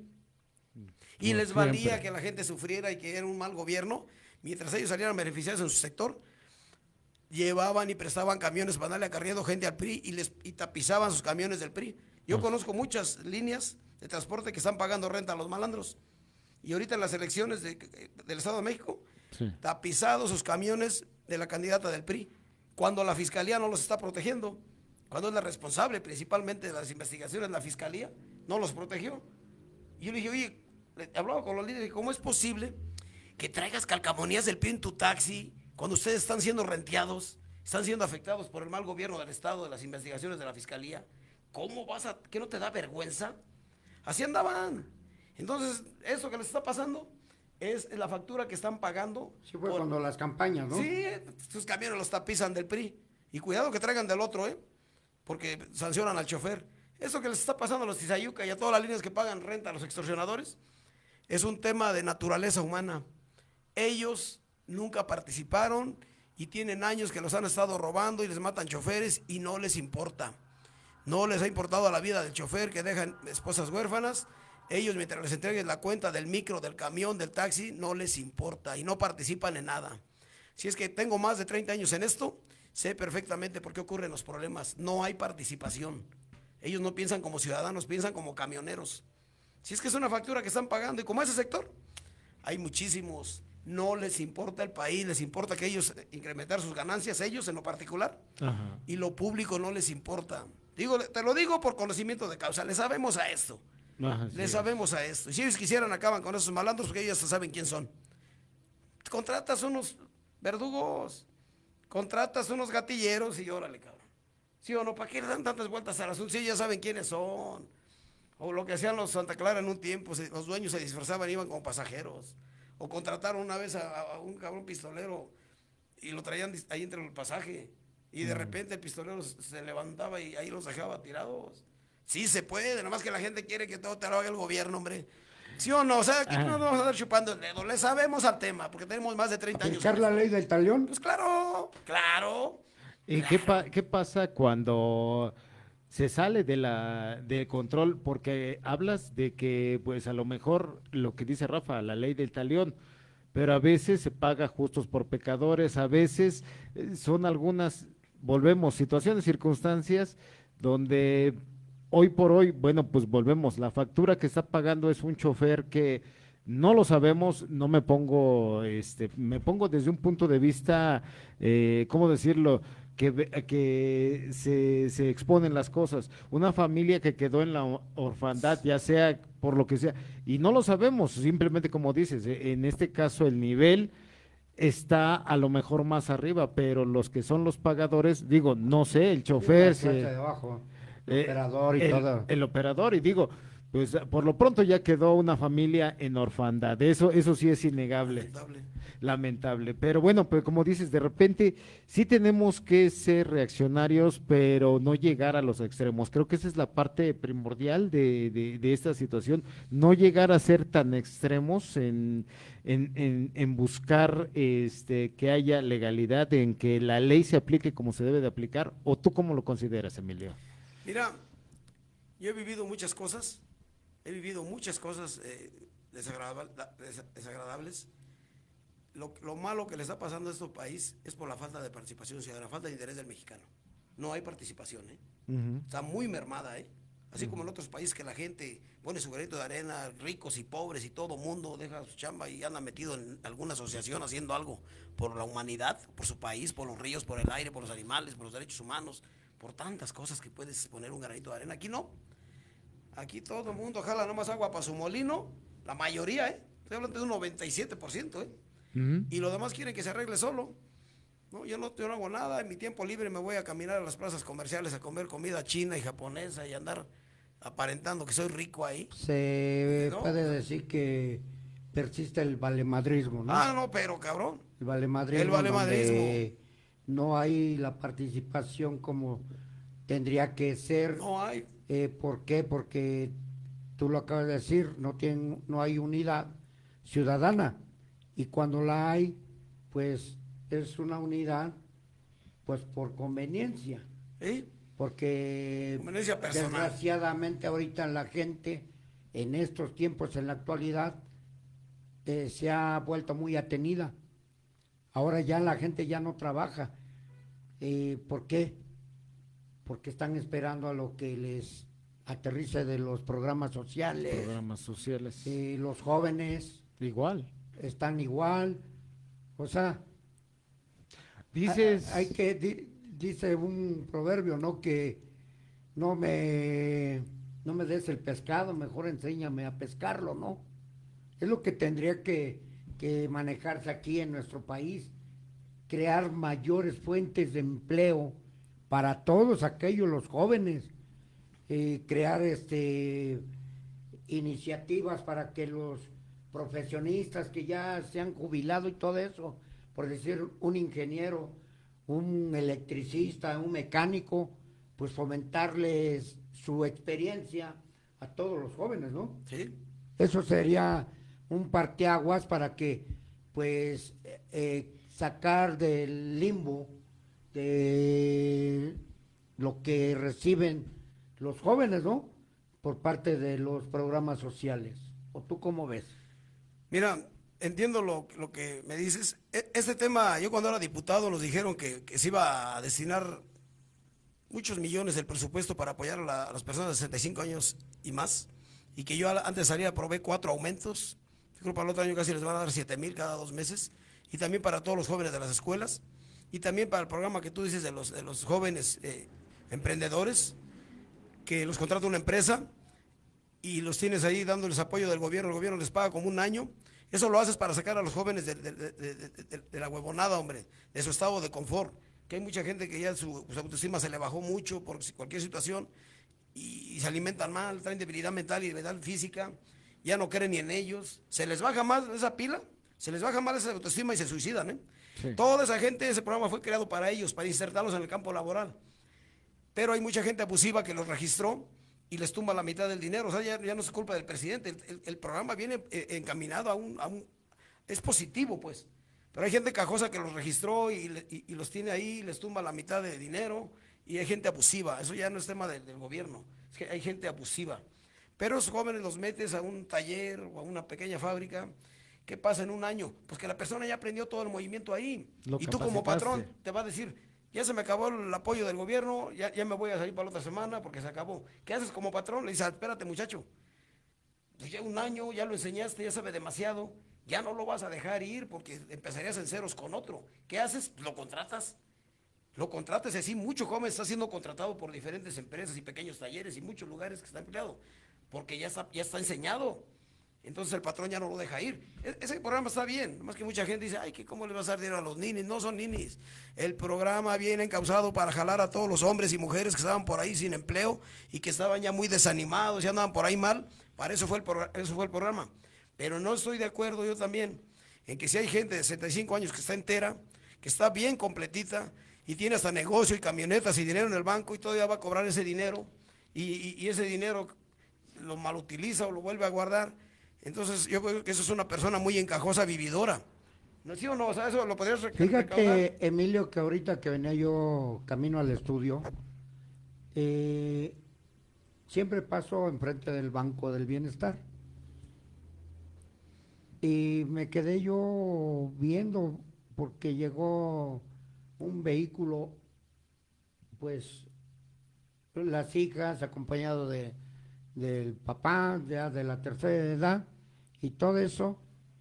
C: Y les valía que la gente sufriera y que era un mal gobierno. Mientras ellos salieran beneficiados en su sector, llevaban y prestaban camiones para darle acarreando gente al PRI y tapizaban sus camiones del PRI. Yo conozco muchas líneas de transporte que están pagando renta a los malandros. Y ahorita en las elecciones del Estado de México, tapizados sus camiones de la candidata del PRI, cuando la Fiscalía no los está protegiendo, cuando es la responsable principalmente de las investigaciones, la Fiscalía no los protegió. Y yo le dije, oye, hablaba con los líderes, ¿cómo es posible que traigas calcamonías del PRI en tu taxi cuando ustedes están siendo renteados, están siendo afectados por el mal gobierno del Estado, de las investigaciones de la Fiscalía? ¿Cómo qué no te da vergüenza? Así andaban. Entonces, eso que les está pasando es la factura que están pagando.
D: Sí, fue cuando las campañas, ¿no?
C: Sí, sus camiones los tapizan del PRI. Y cuidado que traigan del otro, porque sancionan al chofer. Eso que les está pasando a los Tizayuca y a todas las líneas que pagan renta a los extorsionadores es un tema de naturaleza humana. Ellos nunca participaron y tienen años que los han estado robando y les matan choferes y no les importa. No les ha importado la vida del chofer que dejan esposas huérfanas. Ellos, mientras les entreguen la cuenta del micro, del camión, del taxi, no les importa y no participan en nada. Si es que tengo más de 30 años en esto, sé perfectamente por qué ocurren los problemas. No hay participación. Ellos no piensan como ciudadanos, piensan como camioneros. Si es que es una factura que están pagando y como ese sector, hay muchísimos. No les importa el país, les importa que ellos incrementar sus ganancias, ellos en lo particular, y lo público no les importa. Te lo digo por conocimiento de causa, le sabemos a esto. Sabemos a esto. Y si ellos quisieran, acaban con esos malandros porque ellos ya saben quién son. Contratas unos verdugos, contratas unos gatilleros y órale, cabrón. ¿Sí o no? ¿Para qué le dan tantas vueltas al asunto? Si ellos ya saben quiénes son. O lo que hacían los Santa Clara en un tiempo, los dueños se disfrazaban y iban como pasajeros. O contrataron una vez a un cabrón pistolero y lo traían ahí entre el pasaje. Y de repente el pistolero se levantaba y ahí los dejaba tirados. Sí se puede, nada más que la gente quiere que todo te lo haga el gobierno, hombre. ¿Sí o no? O sea, aquí no nos vamos a andar chupando el dedo. Le sabemos al tema, porque tenemos más de 30 años.
D: ¿Aplicar la ley del talión?
C: Pues claro, claro.
E: ¿Y
C: claro.
E: qué pasa cuando se sale del control, porque hablas de que, pues a lo mejor lo que dice Rafa, la ley del talión, pero a veces se paga justos por pecadores, a veces son algunas, volvemos, situaciones, circunstancias donde hoy por hoy, bueno, pues volvemos, la factura que está pagando es un chofer que no lo sabemos, no me pongo, me pongo desde un punto de vista, ¿cómo decirlo? Que se exponen las cosas. Una familia que quedó en la orfandad, ya sea por lo que sea, y no lo sabemos, simplemente como dices, en este caso el nivel está a lo mejor más arriba, pero los que son los pagadores, digo, no sé, el chofer,
D: de abajo, el operador y todo.
E: El operador, y digo, pues por lo pronto ya quedó una familia en orfandad, eso sí es innegable. Lamentable, pero bueno, pues como dices, de repente sí tenemos que ser reaccionarios, pero no llegar a los extremos. Creo que esa es la parte primordial de esta situación, no llegar a ser tan extremos en buscar que haya legalidad, en que la ley se aplique como se debe de aplicar. ¿O tú cómo lo consideras, Emilio?
C: Mira, yo he vivido muchas cosas desagradables. Lo malo que le está pasando a este país es por la falta de participación ciudadana, la falta de interés del mexicano. No hay participación, Está muy mermada, Así como en otros países que la gente pone su granito de arena, ricos y pobres y todo mundo deja su chamba y anda metido en alguna asociación haciendo algo por la humanidad, por su país, por los ríos, por el aire, por los animales, por los derechos humanos, por tantas cosas que puedes poner un granito de arena. Aquí no. Aquí todo el mundo jala nomás agua para su molino, la mayoría, Estoy hablando de un 97%, Y los demás quieren que se arregle solo. No, yo no hago nada, en mi tiempo libre me voy a caminar a las plazas comerciales a comer comida china y japonesa y andar aparentando que soy rico ahí.
D: Se puede decir que persiste el valemadrismo, ¿no?
C: Ah, no, pero cabrón.
D: El valemadrismo. Donde no hay la participación como tendría que ser.
C: No hay.
D: ¿Por qué? Porque tú lo acabas de decir, no hay unidad ciudadana. Y cuando la hay, pues es una unidad, pues por conveniencia. Porque
C: conveniencia personal.
D: Desgraciadamente ahorita la gente, en estos tiempos, en la actualidad, se ha vuelto muy atenida. Ahora ya la gente ya no trabaja. ¿Por qué? Porque están esperando a lo que les aterrice de los programas sociales. Los jóvenes.
E: Igual.
D: Están igual, o sea,
E: dices,
D: dice un proverbio, ¿no? Que no me des el pescado, mejor enséñame a pescarlo, ¿no? Es lo que tendría que manejarse aquí en nuestro país, crear mayores fuentes de empleo para todos aquellos, los jóvenes, crear iniciativas para que los profesionistas que ya se han jubilado y todo eso, por decir un ingeniero, un electricista, un mecánico, pues fomentarles su experiencia a todos los jóvenes, ¿no?
C: Sí.
D: Eso sería un parteaguas para que, pues, sacar del limbo de lo que reciben los jóvenes, ¿no? Por parte de los programas sociales. ¿O tú cómo ves?
C: Mira, entiendo lo que me dices. Este tema, yo cuando era diputado nos dijeron que se iba a destinar muchos millones del presupuesto para apoyar a las personas de 65 años y más, y que yo antes salía, aprobé 4 aumentos, yo creo que para el otro año casi les van a dar 7,000 cada 2 meses, y también para todos los jóvenes de las escuelas, y también para el programa que tú dices de los jóvenes emprendedores, que los contrata una empresa, y los tienes ahí dándoles apoyo del gobierno, el gobierno les paga como un año. Eso lo haces para sacar a los jóvenes de la huevonada, hombre, de su estado de confort, que hay mucha gente que ya su autoestima se le bajó mucho por cualquier situación y se alimentan mal, traen debilidad mental y debilidad física, ya no creen ni en ellos, se les baja más esa pila, se les baja más esa autoestima y se suicidan, Sí. Toda esa gente, ese programa fue creado para ellos, para insertarlos en el campo laboral, pero hay mucha gente abusiva que los registró y les tumba la mitad del dinero. O sea, ya no es culpa del presidente, el programa viene encaminado a un... Es positivo, pues. Pero hay gente cajosa que los registró y los tiene ahí, les tumba la mitad de dinero y hay gente abusiva, eso ya no es tema del gobierno, es que hay gente abusiva. Pero esos jóvenes los metes a un taller o a una pequeña fábrica. ¿Qué pasa en un año? Pues que la persona ya aprendió todo el movimiento ahí. Y tú como patrón te vas a decir, ya se me acabó el apoyo del gobierno, ya me voy a salir para la otra semana porque se acabó. ¿Qué haces como patrón? Le dices, espérate muchacho, pues ya un año, ya lo enseñaste, ya sabe demasiado, ya no lo vas a dejar ir porque empezarías en ceros con otro. ¿Qué haces? Lo contratas. Lo contratas, así mucho joven está siendo contratado por diferentes empresas y pequeños talleres y muchos lugares que está empleado, porque ya está enseñado. Entonces el patrón ya no lo deja ir. Ese programa está bien, más que mucha gente dice, ay, ¿cómo le vas a dar dinero a los ninis? No son ninis. El programa viene encauzado para jalar a todos los hombres y mujeres que estaban por ahí sin empleo y que estaban ya muy desanimados y andaban por ahí mal. Para eso fue el programa. Pero no estoy de acuerdo yo también en que si hay gente de 65 años que está entera, que está bien completita y tiene hasta negocio y camionetas y dinero en el banco y todavía va a cobrar ese dinero y ese dinero lo malutiliza o lo vuelve a guardar. Entonces yo creo que eso es una persona muy encajosa, vividora. ¿No sí o no? O sea, eso lo podrías
D: Fíjate, Emilio, que ahorita que venía yo camino al estudio, siempre paso enfrente del Banco del Bienestar. Y me quedé yo viendo porque llegó un vehículo, pues las hijas acompañado del papá, ya de la tercera edad, y todo eso,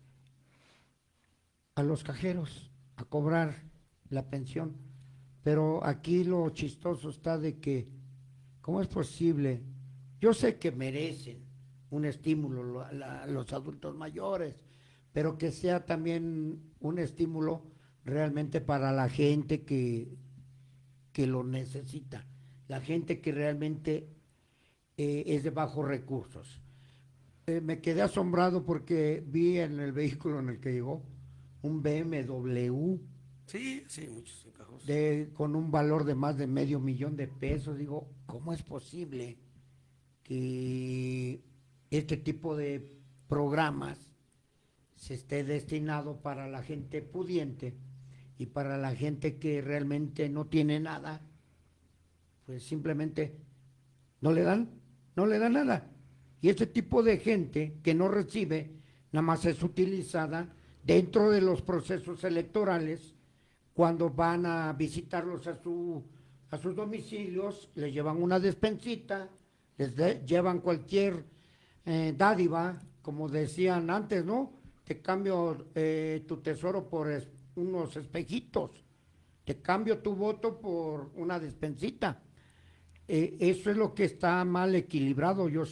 D: a los cajeros, a cobrar la pensión. Pero aquí lo chistoso está de que, ¿cómo es posible? Yo sé que merecen un estímulo los adultos mayores, pero que sea también un estímulo realmente para la gente que lo necesita, la gente que realmente es de bajos recursos. Me quedé asombrado porque vi en el vehículo en el que llegó un BMW.
C: Sí, muchos encajos.
D: Con un valor de más de $500,000 Digo, ¿cómo es posible que este tipo de programas se esté destinado para la gente pudiente y para la gente que realmente no tiene nada? Pues simplemente no le dan nada. Y este tipo de gente que no recibe, nada más es utilizada dentro de los procesos electorales, cuando van a visitarlos a sus domicilios, les llevan una despensita, llevan cualquier dádiva, como decían antes, ¿no? Te cambio tu tesoro por unos espejitos, te cambio tu voto por una despensita. Eso es lo que está mal equilibrado, yo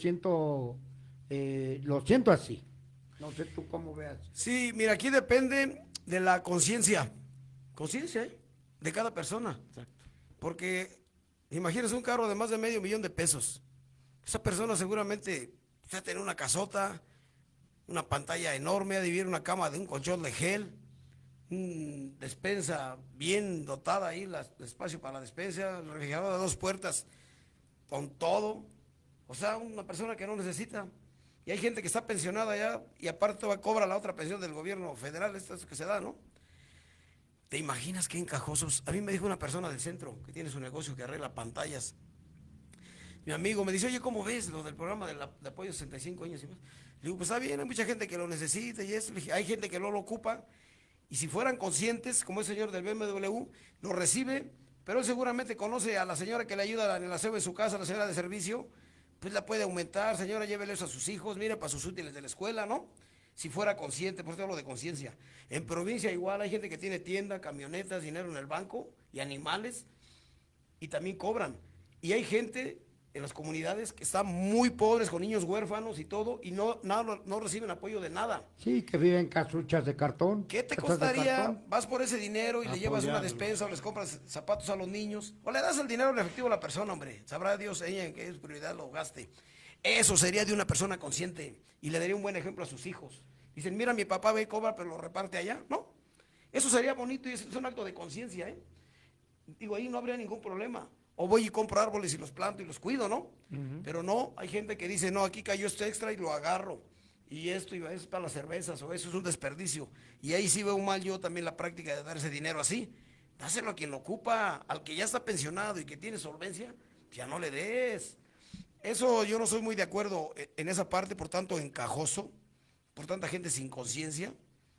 D: lo siento así. No sé tú cómo veas.
C: Sí, mira, aquí depende de la conciencia de cada persona. Exacto. Porque imagínese un carro de más de $500,000. Esa persona seguramente va a tener una casota, una pantalla enorme, a vivir en una cama de un colchón de gel, despensa bien dotada ahí, espacio para la despensa, refrigerador de 2 puertas con todo. O sea, una persona que no necesita. Y hay gente que está pensionada ya y aparte cobra la otra pensión del gobierno federal, esto es que se da, ¿no? ¿Te imaginas qué encajosos? A mí me dijo una persona del centro que tiene su negocio que arregla pantallas. Mi amigo me dice, oye, ¿cómo ves lo del programa de apoyo 65 años y más? Le digo, pues está bien, hay mucha gente que lo necesita y eso. Le dije, hay gente que no lo ocupa y si fueran conscientes, como el señor del BMW, lo recibe, pero él seguramente conoce a la señora que le ayuda en el aseo de su casa, la señora de servicio, pues la puede aumentar, señora, llévele eso a sus hijos, mire, para sus útiles de la escuela, ¿no? Si fuera consciente, por eso hablo de conciencia. En provincia igual hay gente que tiene tienda, camionetas, dinero en el banco y animales y también cobran. Y hay gente en las comunidades que están muy pobres con niños huérfanos y todo y no reciben apoyo de nada.
D: Sí, que viven en casuchas de cartón.
C: ¿Qué te costaría? Vas por ese dinero y le llevas una despensa o les compras zapatos a los niños o le das el dinero en efectivo a la persona, hombre. Sabrá Dios ella en qué prioridad lo gaste. Eso sería de una persona consciente y le daría un buen ejemplo a sus hijos. Dicen, mira, mi papá ve y cobra, pero lo reparte allá. No, eso sería bonito y es un acto de conciencia, ¿eh? Digo, ahí no habría ningún problema. O voy y compro árboles y los planto y los cuido, ¿no? Pero no, hay gente que dice, no, aquí cayó este extra y lo agarro. Y esto es para las cervezas o eso es un desperdicio. Y ahí sí veo mal yo también la práctica de dar ese dinero así. dáselo a quien lo ocupa, al que ya está pensionado y que tiene solvencia, ya no le des. Eso yo no soy muy de acuerdo en esa parte, por tanto encajoso, por tanta gente sin conciencia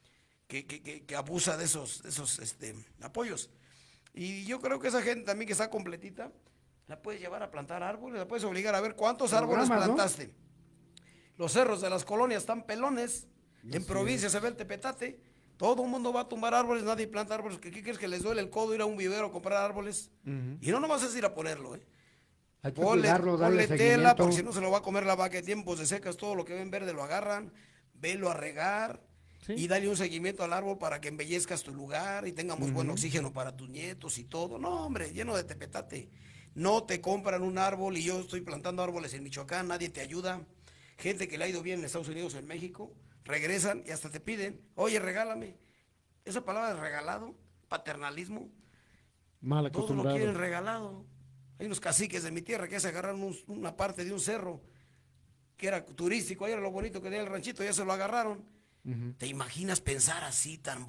C: que abusa de esos apoyos. Y yo creo que esa gente también que está completita, la puedes llevar a plantar árboles, la puedes obligar a ver cuántos árboles plantaste. ¿No? Los cerros de las colonias están pelones, en provincia se ve el tepetate, todo el mundo va a tumbar árboles, nadie planta árboles. ¿Qué crees que les duele el codo ir a un vivero a comprar árboles? Y no nomás es ir a ponerlo,
D: Hay que
C: ponle tela,
D: seguimiento.
C: porque si no se lo va a comer la vaca. En tiempos de secas, todo lo que ven verde lo agarran, velo a regar, ¿sí? Y dale un seguimiento al árbol para que embellezcas tu lugar y tengamos buen oxígeno para tus nietos y todo. No, hombre, lleno de tepetate. No te compran un árbol, y yo estoy plantando árboles en Michoacán, nadie te ayuda. Gente que le ha ido bien en Estados Unidos, en México, regresan y hasta te piden, oye, regálame. Esa palabra de regalado, paternalismo,
E: mal acostumbrado.
C: Todos lo quieren regalado. Hay unos caciques de mi tierra que se agarraron una parte de un cerro que era turístico, ahí era lo bonito que tenía el ranchito, ya se lo agarraron. ¿Te imaginas pensar así, tan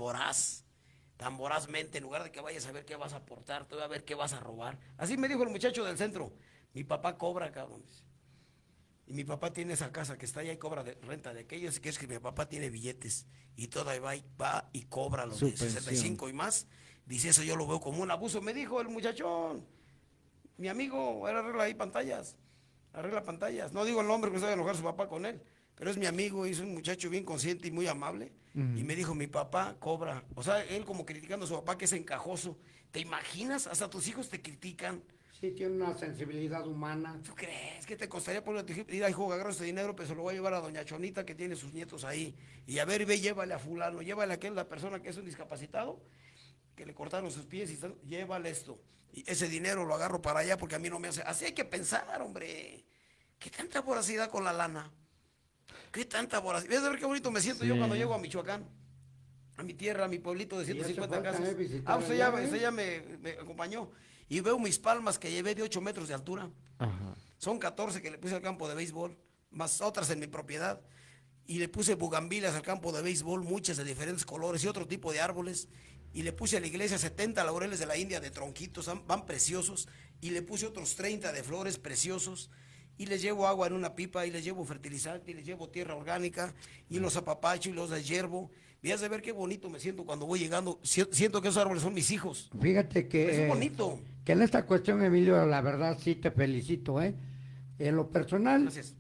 C: vorazmente, en lugar de que vayas a ver qué vas a aportar, te voy a ver qué vas a robar? Así me dijo el muchacho del centro, mi papá cobra, cabrón. Y mi papá tiene esa casa que está allá y cobra renta de aquellos, que es que mi papá tiene billetes y todavía va y cobra los de 65 y más. Dice, eso yo lo veo como un abuso. Me dijo el muchachón, mi amigo, arregla ahí pantallas, arregla pantallas. No digo el nombre, porque se va a enojar su papá con él, pero es mi amigo y es un muchacho bien consciente y muy amable. Y me dijo, mi papá cobra. O sea, él como criticando a su papá, que es encajoso. ¿Te imaginas? Hasta tus hijos te critican.
D: Sí, tiene una sensibilidad humana.
C: ¿Tú crees que te costaría ponerle a tu hijo, ir a hijo, agarrar este dinero, pero se lo voy a llevar a doña Chonita, que tiene sus nietos ahí? Y a ver, ve, llévale a fulano, llévale a aquel, la persona que es un discapacitado, que le cortaron sus pies, llévale esto. Y ese dinero lo agarro para allá porque a mí no me hace. Así hay que pensar, hombre. ¿Qué tanta voracidad con la lana? ¿Qué tanta voracidad? ¿Ves a ver qué bonito me siento yo cuando llego a Michoacán? A mi tierra, a mi pueblito de 150 casas. Usted ya me acompañó. Y veo mis palmas que llevé de 8 metros de altura. Ajá. Son 14 que le puse al campo de béisbol, más otras en mi propiedad. Y le puse bugambilas al campo de béisbol, muchas de diferentes colores y otro tipo de árboles. Y le puse a la iglesia 70 laureles de la India de tronquitos, van preciosos. Y le puse otros 30 de flores preciosos. Y les llevo agua en una pipa, y les llevo fertilizante, y les llevo tierra orgánica, y los apapacho y los deshiervo. Y has de ver qué bonito me siento cuando voy llegando. Siento que esos árboles son mis hijos.
D: Fíjate que...
C: Es bonito.
D: Que en esta cuestión, Emilio, la verdad sí te felicito, En lo personal,
C: gracias.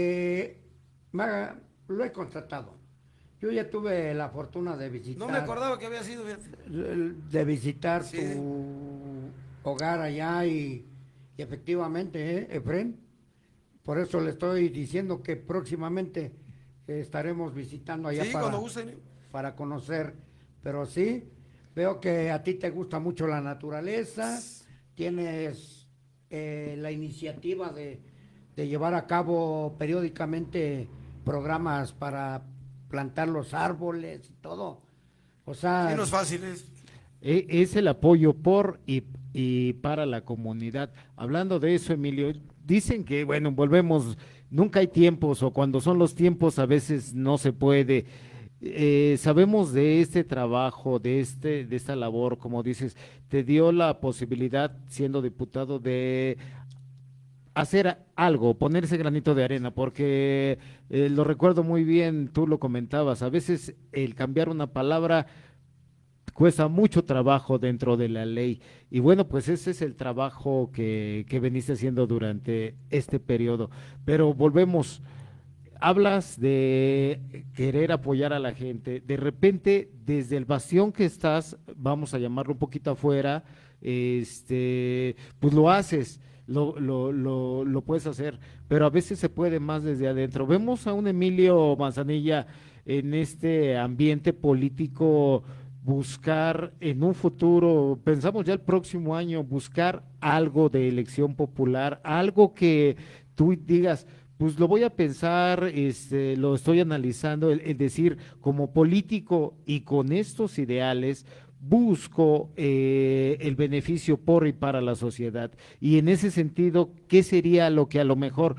D: Lo he constatado. Yo ya tuve la fortuna de visitar...
C: No me acordaba que había sido...
D: De visitar tu hogar allá y efectivamente, Efren, por eso le estoy diciendo que próximamente estaremos visitando allá
C: cuando gusten,
D: para conocer, pero sí, veo que a ti te gusta mucho la naturaleza, tienes la iniciativa de llevar a cabo periódicamente programas para plantar los árboles y todo, o sea...
C: Sí, no es fácil,
E: es el apoyo por y para la comunidad. Hablando de eso, Emilio, dicen que, bueno, volvemos, nunca hay tiempos, o cuando son los tiempos a veces no se puede. Sabemos de este trabajo, de esta labor, como dices, te dio la posibilidad, siendo diputado, de hacer algo, poner ese granito de arena, porque lo recuerdo muy bien, tú lo comentabas, a veces el cambiar una palabra cuesta mucho trabajo dentro de la ley, y bueno, pues ese es el trabajo que veniste haciendo durante este periodo. Pero volvemos, hablas de querer apoyar a la gente, de repente desde el bastión que estás, vamos a llamarlo un poquito afuera, pues lo haces, lo puedes hacer, pero a veces se puede más desde adentro. Vemos a un Emilio Manzanilla en este ambiente político, buscar en un futuro, pensamos ya el próximo año, buscar algo de elección popular, algo que tú digas, pues lo voy a pensar, lo estoy analizando, el decir, como político y con estos ideales, busco el beneficio por y para la sociedad. Y en ese sentido, ¿qué sería lo que a lo mejor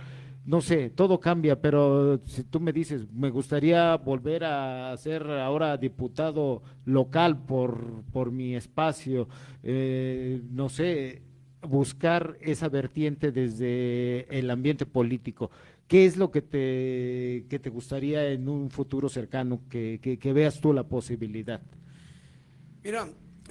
E: no sé, todo cambia, pero si tú me dices, me gustaría volver a ser ahora diputado local por mi espacio, no sé, buscar esa vertiente desde el ambiente político. ¿Qué es lo que te gustaría en un futuro cercano, que veas tú la posibilidad?
C: Mira,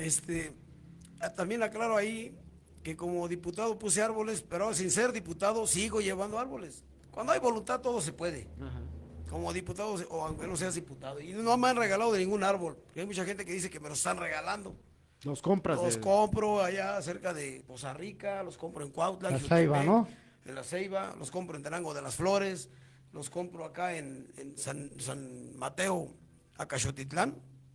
C: también aclaro ahí que como diputado puse árboles, pero sin ser diputado sigo llevando árboles. Cuando hay voluntad todo se puede.
E: Ajá.
C: Como diputado, o aunque no seas diputado. Y no me han regalado de ningún árbol. Hay mucha gente que dice que me los están regalando.
E: Los compras.
C: Los compro allá cerca de Poza Rica, los compro en Cuautla,
D: La Ceiba, ¿no?
C: En La Ceiba, los compro en Tenango de las Flores, los compro acá en San Mateo, Acaxotitlán.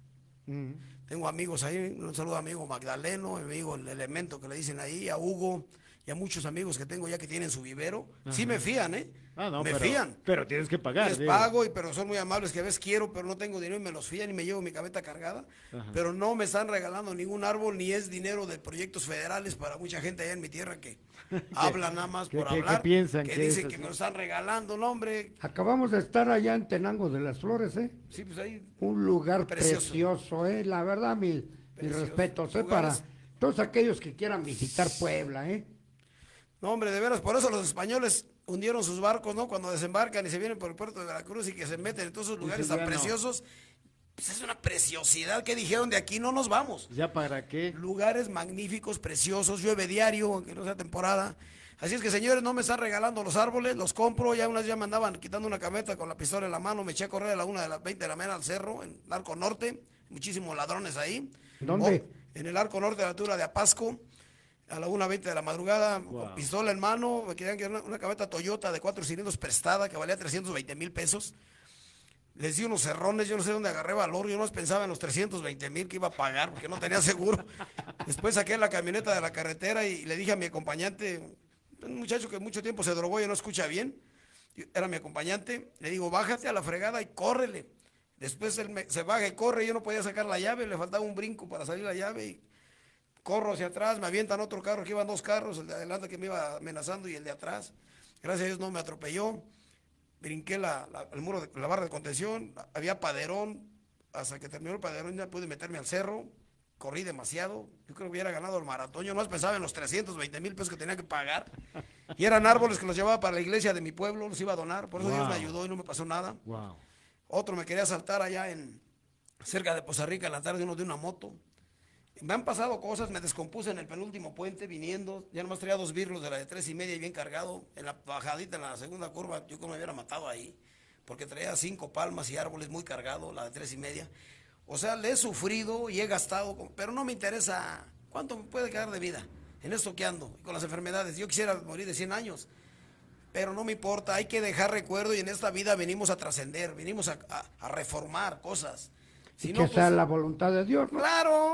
C: Tengo amigos ahí, un saludo a mi amigo Magdaleno, mi amigo el Elemento que le dicen ahí, a Hugo y a muchos amigos que tengo ya que tienen su vivero. Sí me fían, ¿eh?
E: No,
C: me fían.
E: Pero tienes que pagar.
C: Les pago, pero son muy amables, que a veces quiero, pero no tengo dinero y me los fían y me llevo mi cabeta cargada.
E: Ajá.
C: Pero no me están regalando ningún árbol, ni es dinero de proyectos federales para mucha gente allá en mi tierra que habla nada más por hablar.
E: ¿Qué piensan?
C: Que dicen que me lo están regalando, no, hombre.
D: Acabamos de estar allá en Tenango de las Flores, ¿eh?
C: Sí, pues ahí.
D: Un lugar
C: Precioso.
D: precioso, ¿eh? La verdad, mis respetos, ¿eh? Para
C: Lugares.
D: todos aquellos que quieran visitar Puebla, ¿eh?
C: No, hombre, de veras, por eso los españoles hundieron sus barcos, ¿no? Cuando desembarcan y se vienen por el puerto de Veracruz y que se meten en todos esos lugares tan
E: ya no.
C: preciosos. Pues es una preciosidad que dijeron, de aquí no nos vamos.
E: ¿Ya para qué?
C: Lugares magníficos, preciosos, llueve diario, aunque no sea temporada. Así es que, señores, no me están regalando los árboles, los compro. Ya unas ya me andaban quitando una cameta con la pistola en la mano, me eché a correr a la 1:20 de la mañana al cerro, en el Arco Norte, muchísimos ladrones ahí.
D: ¿Dónde?
C: En el Arco Norte, a la altura de Apasco, a la 1:20 de la madrugada, con pistola en mano. Me querían que una cameta Toyota de 4 cilindros prestada que valía 320,000 pesos. Les di unos cerrones, yo no sé dónde agarré valor, yo no pensaba en los 320,000 que iba a pagar porque no tenía seguro. Después saqué la camioneta de la carretera y le dije a mi acompañante, un muchacho que mucho tiempo se drogó y no escucha bien, era mi acompañante, le digo, bájate a la fregada y córrele. Después él se baja y corre, yo no podía sacar la llave, le faltaba un brinco para salir la llave y corro hacia atrás, me avientan otro carro, que iban 2 carros, el de adelante que me iba amenazando y el de atrás. Gracias a Dios no me atropelló. Brinqué el muro de la barra de contención, había paderón, hasta que terminó el paderón ya pude meterme al cerro, corrí demasiado, yo creo que hubiera ganado el maratón, yo no pensaba en los 320,000 pesos que tenía que pagar, y eran árboles que los llevaba para la iglesia de mi pueblo, los iba a donar, por eso Dios me ayudó y no me pasó nada.
E: Wow.
C: Otro me quería asaltar allá cerca de Poza Rica en la tarde, uno de una moto. Me han pasado cosas, me descompuse en el penúltimo puente viniendo, ya nomás traía 2 birlos de la de 3,5 y bien cargado, en la bajadita, en la segunda curva, yo como me hubiera matado ahí, porque traía 5 palmas y árboles muy cargado, la de 3,5. O sea, le he sufrido y he gastado, pero no me interesa cuánto me puede quedar de vida en esto que ando, con las enfermedades. Yo quisiera morir de 100 años, pero no me importa, hay que dejar recuerdo y en esta vida venimos a trascender, venimos a reformar cosas. Si no,
D: que sea la voluntad de Dios, ¿no?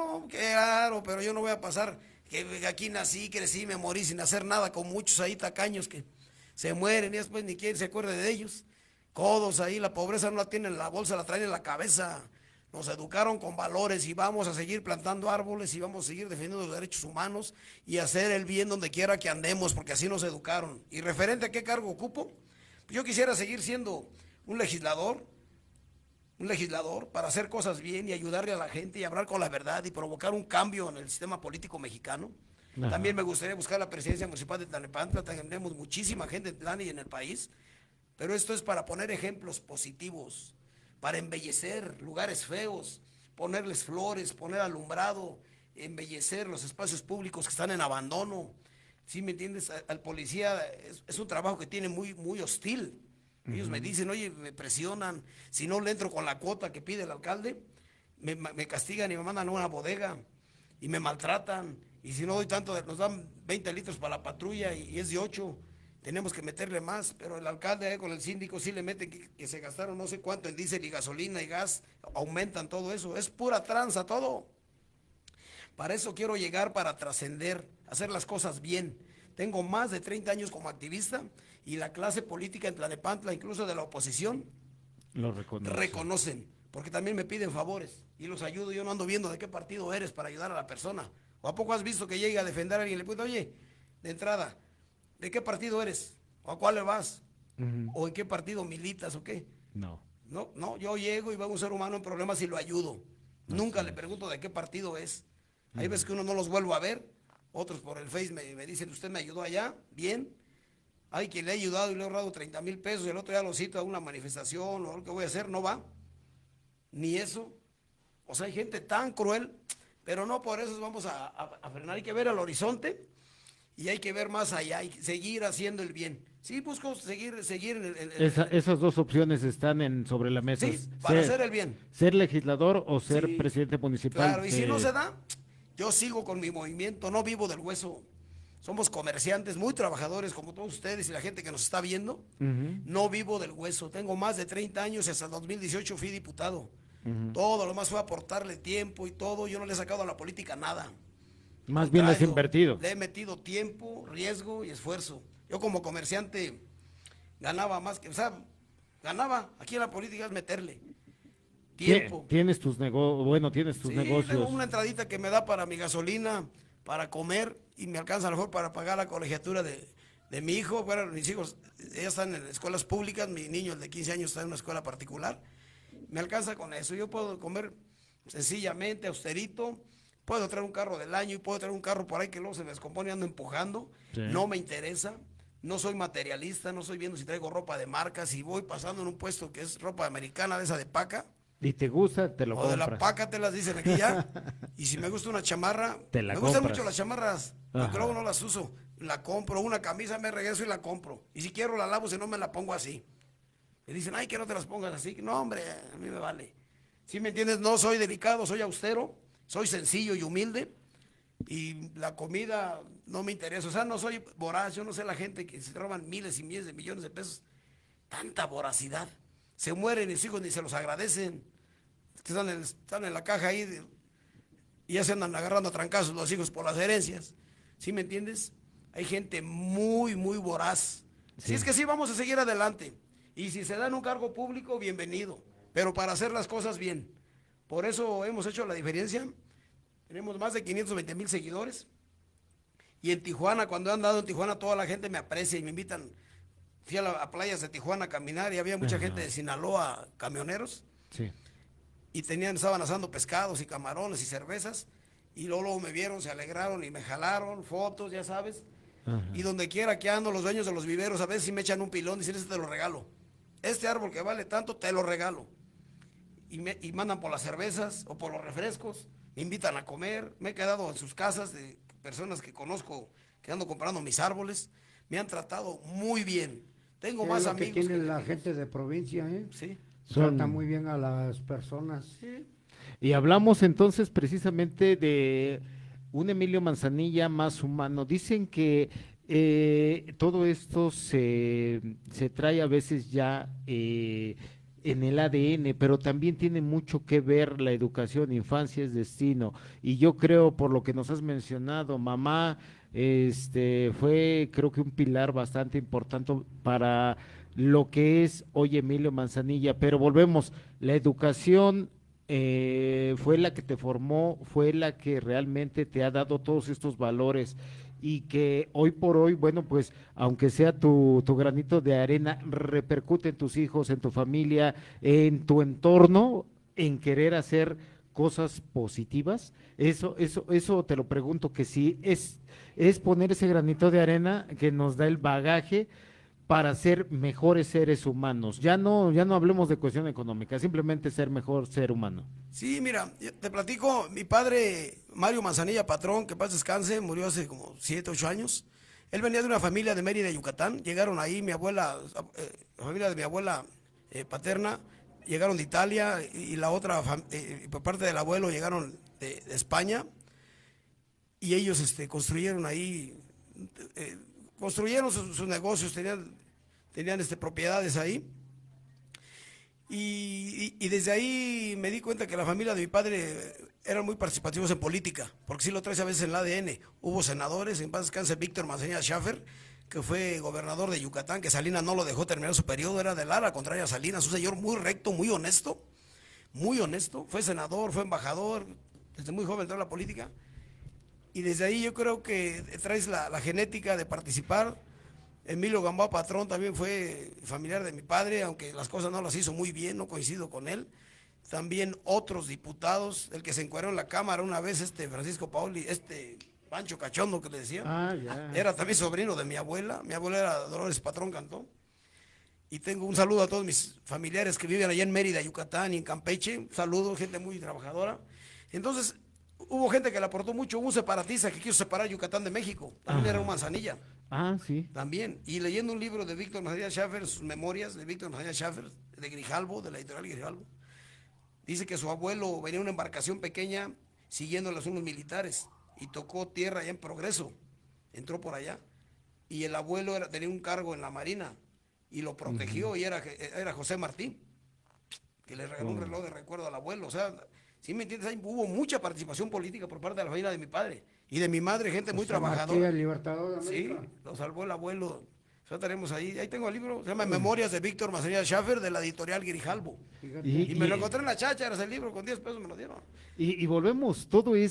C: Claro, pero yo no voy a pasar que aquí nací, crecí, me morí sin hacer nada, con muchos ahí tacaños que se mueren y después ni quien se acuerde de ellos. Codos ahí, la pobreza no la tienen en la bolsa, la traen en la cabeza. Nos educaron con valores y vamos a seguir plantando árboles y vamos a seguir defendiendo los derechos humanos y hacer el bien donde quiera que andemos, porque así nos educaron. Y referente a qué cargo ocupo, yo quisiera seguir siendo un legislador para hacer cosas bien y ayudarle a la gente y hablar con la verdad y provocar un cambio en el sistema político mexicano. Ajá. También me gustaría buscar la presidencia municipal de Tlalnepantla, tenemos muchísima gente en Tlán y en el país, pero esto es para poner ejemplos positivos, para embellecer lugares feos, ponerles flores, poner alumbrado, embellecer los espacios públicos que están en abandono. ¿Sí me entiendes? Al policía es un trabajo que tiene muy, muy hostil. Ellos me dicen, oye, me presionan, si no le entro con la cuota que pide el alcalde, me castigan y me mandan a una bodega y me maltratan. Y si no doy tanto, nos dan 20 litros para la patrulla y es de 8, tenemos que meterle más. Pero el alcalde con el síndico sí le meten que se gastaron no sé cuánto en diésel y gasolina y gas, aumentan todo eso. Es pura tranza todo. Para eso quiero llegar, para trascender, hacer las cosas bien. Tengo más de 30 años como activista y la clase política en Tlalnepantla, incluso de la oposición,
E: lo
C: reconocen, porque también me piden favores y los ayudo. Yo no ando viendo de qué partido eres para ayudar a la persona. ¿O a poco has visto que llega a defender a alguien y le pregunta, oye, de entrada, ¿de qué partido eres? ¿O a cuál le vas? ¿O en qué partido militas o qué?
E: No.
C: No, yo llego y veo a un ser humano en problemas y lo ayudo. Nunca le pregunto de qué partido es. Hay veces que uno no los vuelvo a ver, otros por el Face me dicen, usted me ayudó allá, bien. Hay quien le ha ayudado y le ha ahorrado 30,000 pesos, y el otro día lo cito a una manifestación o lo que voy a hacer, no va. Ni eso. O sea, hay gente tan cruel, pero no por eso vamos a frenar. Hay que ver al horizonte y hay que ver más allá y seguir haciendo el bien. Sí, busco seguir
E: Esas dos opciones están sobre la mesa.
C: Sí, para hacer el bien.
E: Ser legislador o ser
C: Sí,
E: presidente municipal.
C: Claro, y si no se da, yo sigo con mi movimiento, no vivo del hueso. Somos comerciantes, muy trabajadores como todos ustedes y la gente que nos está viendo. No vivo del hueso. Tengo más de 30 años y hasta el 2018 fui diputado. Todo lo más fue aportarle tiempo y todo. Yo no le he sacado a la política nada.
E: Más bien has invertido.
C: Le he metido tiempo, riesgo y esfuerzo. Yo como comerciante ganaba más que, o sea, ganaba. Aquí en la política es meterle tiempo.
E: Tienes tus negocios.
C: Tengo una entradita que me da para mi gasolina, para comer, y me alcanza a lo mejor para pagar la colegiatura de mi hijo. Bueno, mis hijos, ellos están en escuelas públicas, mi niño, el de 15 años, está en una escuela particular. Me alcanza con eso. Yo puedo comer sencillamente, austerito. Puedo traer un carro del año y puedo traer un carro por ahí que luego se me descompone y ando empujando. Sí. No me interesa. No soy materialista, no estoy viendo si traigo ropa de marca. Si voy pasando en un puesto que es ropa americana, de esa de paca.
E: Y te gusta, te lo compras.
C: O de la paca te las dicen aquí ya. Y si me gusta una chamarra, me gustan mucho las chamarras, aunque luego no las uso. La compro, una camisa me regreso y la compro. Y si quiero la lavo, si no me la pongo así. Me dicen, ay, que no te las pongas así. No, hombre, a mí me vale. ¿Sí me entiendes? No soy delicado, soy austero, soy sencillo y humilde. Y la comida no me interesa. O sea, no soy voraz. Yo no sé la gente que se roban miles y miles de millones de pesos. Tanta voracidad. Se mueren mis hijos ni se los agradecen. Están en la caja ahí y ya se andan agarrando a trancazos los hijos por las herencias. ¿Sí me entiendes? Hay gente muy, muy voraz. Sí. Si es que sí, vamos a seguir adelante. Y si se dan un cargo público, bienvenido. Pero para hacer las cosas bien. Por eso hemos hecho la diferencia. Tenemos más de 520,000 seguidores. Y en Tijuana, cuando he andado en Tijuana, toda la gente me aprecia y me invitan. Fui a playas de Tijuana a caminar y había mucha gente de Sinaloa, camioneros.
E: Sí.
C: Y estaban asando pescados y camarones y cervezas. Y luego me vieron, se alegraron y me jalaron, fotos, ya sabes. Y donde quiera que ando, los dueños de los viveros, a veces si me echan un pilón, dicen, este te lo regalo. Este árbol que vale tanto, te lo regalo. Y mandan por las cervezas o por los refrescos, me invitan a comer. Me he quedado en sus casas de personas que conozco, que ando comprando mis árboles. Me han tratado muy bien. Tengo más amigos.
D: Que tiene la gente de provincia, ¿eh?
C: Sí.
D: Trata muy bien a las personas.
C: Sí.
E: Y hablamos entonces precisamente de un Emilio Manzanilla más humano. Dicen que todo esto se trae a veces ya en el ADN, pero también tiene mucho que ver la educación. Infancia es destino. Y yo creo, por lo que nos has mencionado, mamá, fue creo que un pilar bastante importante para lo que es hoy Emilio Manzanilla. Pero volvemos, la educación fue la que te formó, fue la que realmente te ha dado todos estos valores, y que hoy por hoy, bueno, pues aunque sea tu granito de arena, repercute en tus hijos, en tu familia, en tu entorno, en querer hacer cosas positivas. Eso te lo pregunto, que sí es poner ese granito de arena que nos da el bagaje para ser mejores seres humanos. Ya no hablemos de cuestión económica, simplemente ser mejor ser humano.
C: Sí, mira, te platico, mi padre, Mario Manzanilla Patrón, que paz descanse, murió hace como 7, 8 años. Él venía de una familia de Mérida, Yucatán. Llegaron ahí, mi abuela, la familia de mi abuela paterna, llegaron de Italia, y la otra, por parte del abuelo, llegaron de España. Y ellos construyeron ahí, construyeron sus negocios, tenían propiedades ahí. Y desde ahí me di cuenta que la familia de mi padre eran muy participativos en política, porque sí lo traes a veces en el ADN. Hubo senadores, en paz descanse Víctor Manzanilla Schaffer, que fue gobernador de Yucatán, que Salinas no lo dejó terminar su periodo, era del ala contraria a Salinas, un señor muy recto, muy honesto, fue senador, fue embajador, desde muy joven entró a la política. Y desde ahí yo creo que traes la genética de participar, Emilio Gamboa Patrón también fue familiar de mi padre, aunque las cosas no las hizo muy bien, no coincido con él. También otros diputados, el que se encuadró en la Cámara una vez, Francisco Paoli, Pancho Cachondo que le decía, era también sobrino de mi abuela era Dolores Patrón Cantón. Y tengo un saludo a todos mis familiares que viven allá en Mérida, Yucatán y en Campeche, un saludo, gente muy trabajadora. Entonces, hubo gente que le aportó mucho, hubo un separatista que quiso separar Yucatán de México, también era un Manzanilla.
E: Sí.
C: También, y leyendo un libro de Víctor Manzanilla Schaffer, sus memorias de Víctor Manzanilla Schaffer, de Grijalbo, de la editorial Grijalbo, dice que su abuelo venía en una embarcación pequeña siguiendo a los unos militares y tocó tierra allá en Progreso, entró por allá, y el abuelo tenía un cargo en la Marina y lo protegió, y era José Martín, que le regaló un reloj de recuerdo al abuelo. O sea, ¿sí me entiendes? Ahí hubo mucha participación política por parte de la familia de mi padre y de mi madre, gente muy trabajadora.
D: Martí, el Libertador de América.
C: Sí, lo salvó el abuelo. O sea, tenemos ahí tengo el libro, se llama Memorias de Víctor Manzanilla Schaffer, de la editorial Grijalbo. Y me lo encontré en la Chácharas, el libro, con 10 pesos me lo dieron.
E: Y volvemos,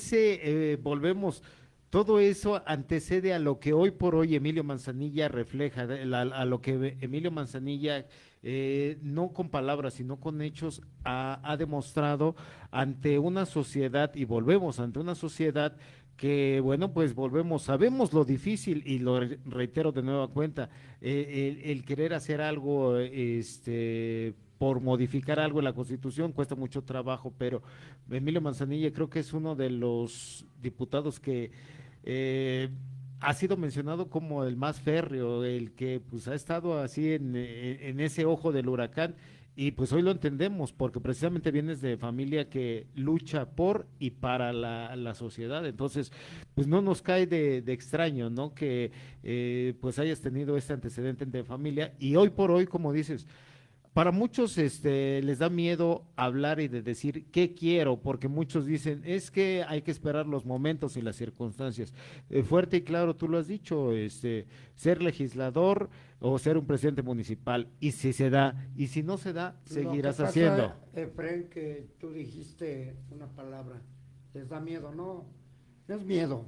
E: todo eso antecede a lo que hoy por hoy Emilio Manzanilla refleja, a lo que Emilio Manzanilla, no con palabras, sino con hechos, ha demostrado ante una sociedad, y volvemos ante una sociedad que, bueno, pues sabemos lo difícil, y lo reitero de nueva cuenta, el querer hacer algo, por modificar algo en la Constitución cuesta mucho trabajo, pero Emilio Manzanilla creo que es uno de los diputados que ha sido mencionado como el más férreo, el que pues ha estado así en ese ojo del huracán, y pues hoy lo entendemos porque precisamente vienes de familia que lucha por y para la sociedad. Entonces pues no nos cae de extraño, ¿no? Que pues hayas tenido este antecedente de familia, y hoy por hoy, como dices, para muchos les da miedo hablar y de decir qué quiero, porque muchos dicen, es que hay que esperar los momentos y las circunstancias. Fuerte y claro, tú lo has dicho, ser legislador o ser un presidente municipal, y si se da, y si no se da, seguirás haciendo.
D: Efren, que tú dijiste una palabra, les da miedo. No es miedo.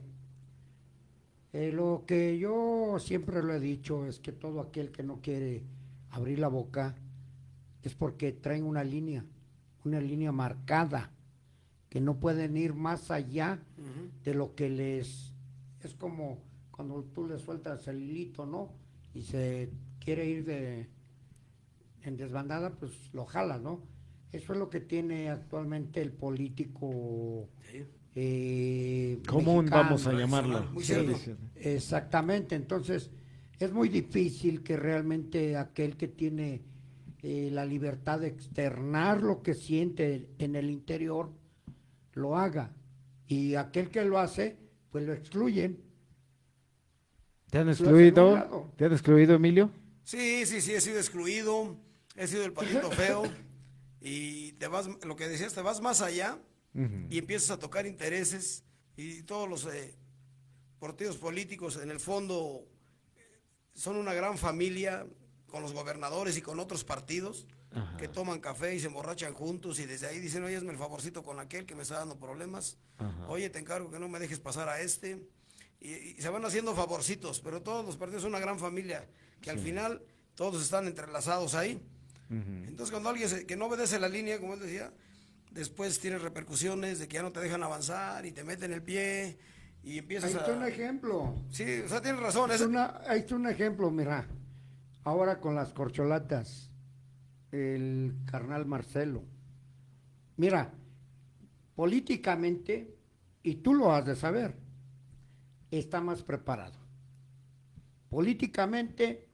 D: Lo que yo siempre lo he dicho es que todo aquel que no quiere abrir la boca es porque traen una línea marcada, que no pueden ir más allá de lo que es como cuando tú le sueltas el hilito, ¿no? Y se quiere ir en desbandada, pues lo jala, ¿no? Eso es lo que tiene actualmente el político
E: común,
D: mexicano,
E: vamos a llamarlo.
C: Muy
D: sí,
C: cierto.
D: exactamente. Entonces es muy difícil que realmente aquel que tiene la libertad de externar lo que siente en el interior lo haga, y aquel que lo hace pues lo excluyen.
E: ¿Te han excluido? ¿Te han excluido, Emilio?
C: Sí, he sido excluido, he sido el patito feo, y lo que decías, te vas más allá y empiezas a tocar intereses, y todos los partidos políticos en el fondo son una gran familia, con los gobernadores y con otros partidos. Ajá. Que toman café y se emborrachan juntos, y desde ahí dicen, oye, hazme el favorcito con aquel que me está dando problemas. Ajá. Oye, te encargo que no me dejes pasar a y se van haciendo favorcitos, pero todos los partidos son una gran familia, que al final todos están entrelazados ahí. Entonces cuando alguien que no obedece la línea, como él decía, después tiene repercusiones de que ya no te dejan avanzar y te meten el pie y empiezas
D: ahí está un ejemplo.
C: Sí, o sea, tienes razón.
D: Ahí está un ejemplo, mira. Ahora con las corcholatas, el carnal Marcelo. Mira, políticamente, y tú lo has de saber, está más preparado. Políticamente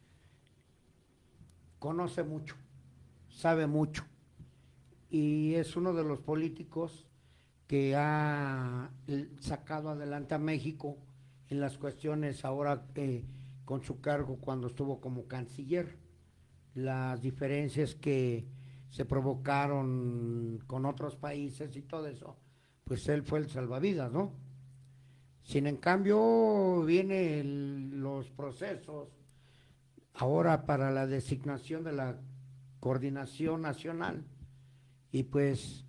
D: conoce mucho, sabe mucho, y es uno de los políticos que ha sacado adelante a México en las cuestiones ahora con su cargo cuando estuvo como canciller. Las diferencias que se provocaron con otros países y todo eso, pues él fue el salvavidas, ¿no? Sin en cambio, vienen los procesos ahora para la designación de la coordinación nacional, y pues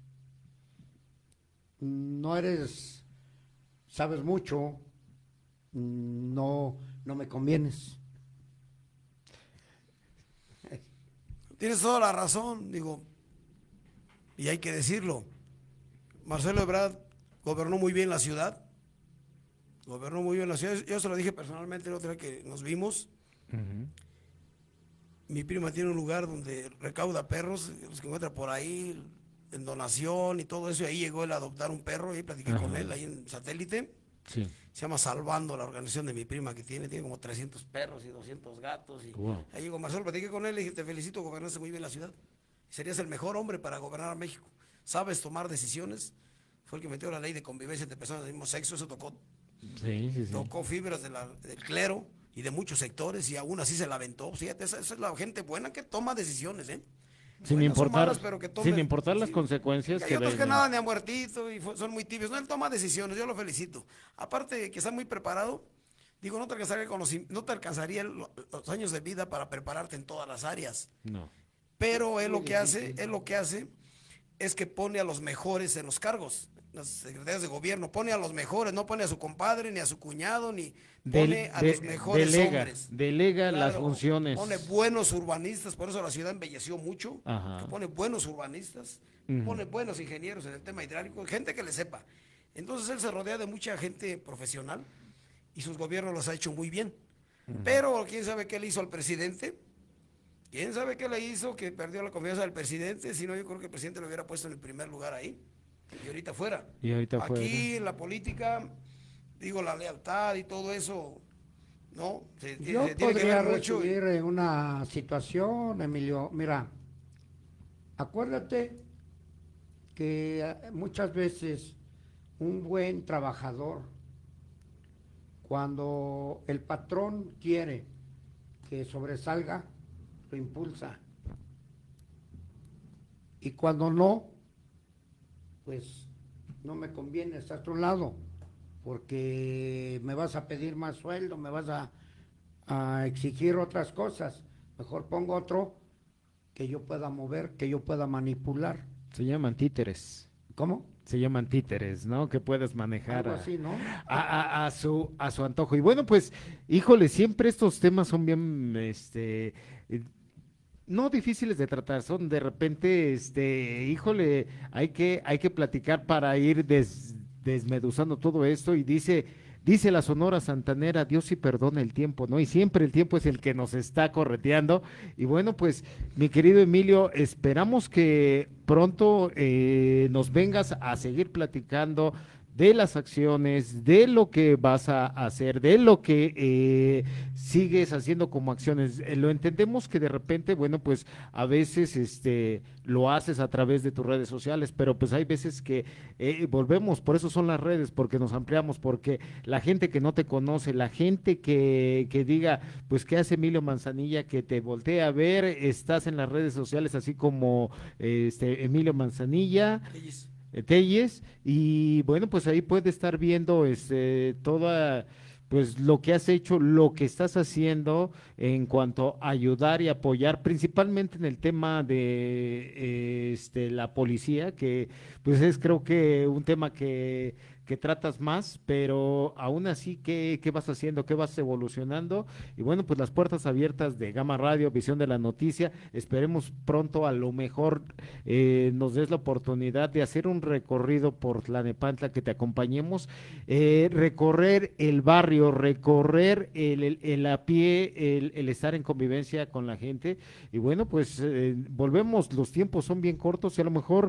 D: no sabes mucho, no me convienes.
C: tienes toda la razón, digo, y hay que decirlo. Marcelo Ebrard gobernó muy bien la ciudad. Gobernó muy bien la ciudad. Yo se lo dije personalmente la otra vez que nos vimos. Mi prima tiene un lugar donde recauda perros, los que encuentra por ahí, en donación y todo eso. Y ahí llegó él a adoptar un perro y ahí platiqué con él, ahí en Satélite.
E: Sí.
C: Se llama Salvando, la organización de mi prima que tiene como 300 perros y 200 gatos. Y ahí llegó Marcelo, platiqué con él y le dije, te felicito, gobernaste muy bien la ciudad. Serías el mejor hombre para gobernar a México. Sabes tomar decisiones. Fue el que metió la ley de convivencia entre personas del mismo sexo, eso tocó. Tocó fibras del clero y de muchos sectores y aún así se la aventó. Fíjate, esa es la gente buena que toma decisiones, ¿eh?
E: Sin
C: Buenas o
E: importar,
C: malas, pero que tomen,
E: sin importar las consecuencias.
C: Hay otros que nada ni a muertito y son muy tibios. No, él toma decisiones, yo lo felicito. Aparte de que está muy preparado, digo, no te alcanzaría los años de vida para prepararte en todas las áreas.
E: No.
C: Pero él lo que hace es que pone a los mejores en los cargos. Las secretarias de gobierno, pone a los mejores, no pone a su compadre, ni a su cuñado, ni pone a los mejores hombres.
E: Delega las funciones.
C: Pone buenos urbanistas, por eso la ciudad embelleció mucho. Que pone buenos urbanistas, pone buenos ingenieros en el tema hidráulico, gente que le sepa. Entonces él se rodea de mucha gente profesional y sus gobiernos los ha hecho muy bien. Pero quién sabe qué le hizo al presidente. ¿Quién sabe qué le hizo que perdió la confianza del presidente? Si no, yo creo que el presidente lo hubiera puesto en el primer lugar ahí. Y ahorita fuera. Aquí en la política, digo, la lealtad y todo eso, ¿no?
D: Yo
C: se tiene que
D: podría
C: ver mucho.
D: recibir una situación, Emilio. Mira, acuérdate que muchas veces un buen trabajador, cuando el patrón quiere que sobresalga, lo impulsa. Y cuando no, pues no me conviene estar a tu lado, porque me vas a pedir más sueldo, me vas a exigir otras cosas. Mejor pongo otro que yo pueda mover, que yo pueda manipular.
E: Se llaman títeres.
D: ¿Cómo?
E: Se llaman títeres, ¿no? Que puedes manejar
D: algo así, ¿no?
E: a su antojo. Y bueno, pues, híjole, siempre estos temas son bien, no difíciles de tratar, son de repente, híjole, hay que platicar para ir desmeduzando todo esto. Y dice la Sonora Santanera, Dios sí perdona el tiempo, ¿no? Y siempre el tiempo es el que nos está correteando. Y bueno, pues, mi querido Emilio, esperamos que pronto nos vengas a seguir platicando de las acciones, de lo que vas a hacer, de lo que sigues haciendo como acciones. Lo entendemos que de repente, bueno, pues a veces lo haces a través de tus redes sociales, pero pues hay veces que volvemos, por eso son las redes, porque nos ampliamos, porque la gente que no te conoce, la gente que diga, pues ¿qué hace Emilio Manzanilla? Que te voltee a ver, estás en las redes sociales así como Emilio Manzanilla Telles, y bueno, pues ahí puede estar viendo toda, pues lo que has hecho, lo que estás haciendo en cuanto a ayudar y apoyar, principalmente en el tema de la policía, que pues es creo que un tema que tratas más, pero aún así, ¿qué vas haciendo? ¿Qué vas evolucionando? Y bueno, pues las puertas abiertas de Gama Radio, Visión de la Noticia. Esperemos pronto, a lo mejor nos des la oportunidad de hacer un recorrido por Tlalnepantla, que te acompañemos, recorrer el barrio, recorrer el a pie, el estar en convivencia con la gente. Y bueno, pues volvemos, los tiempos son bien cortos y a lo mejor,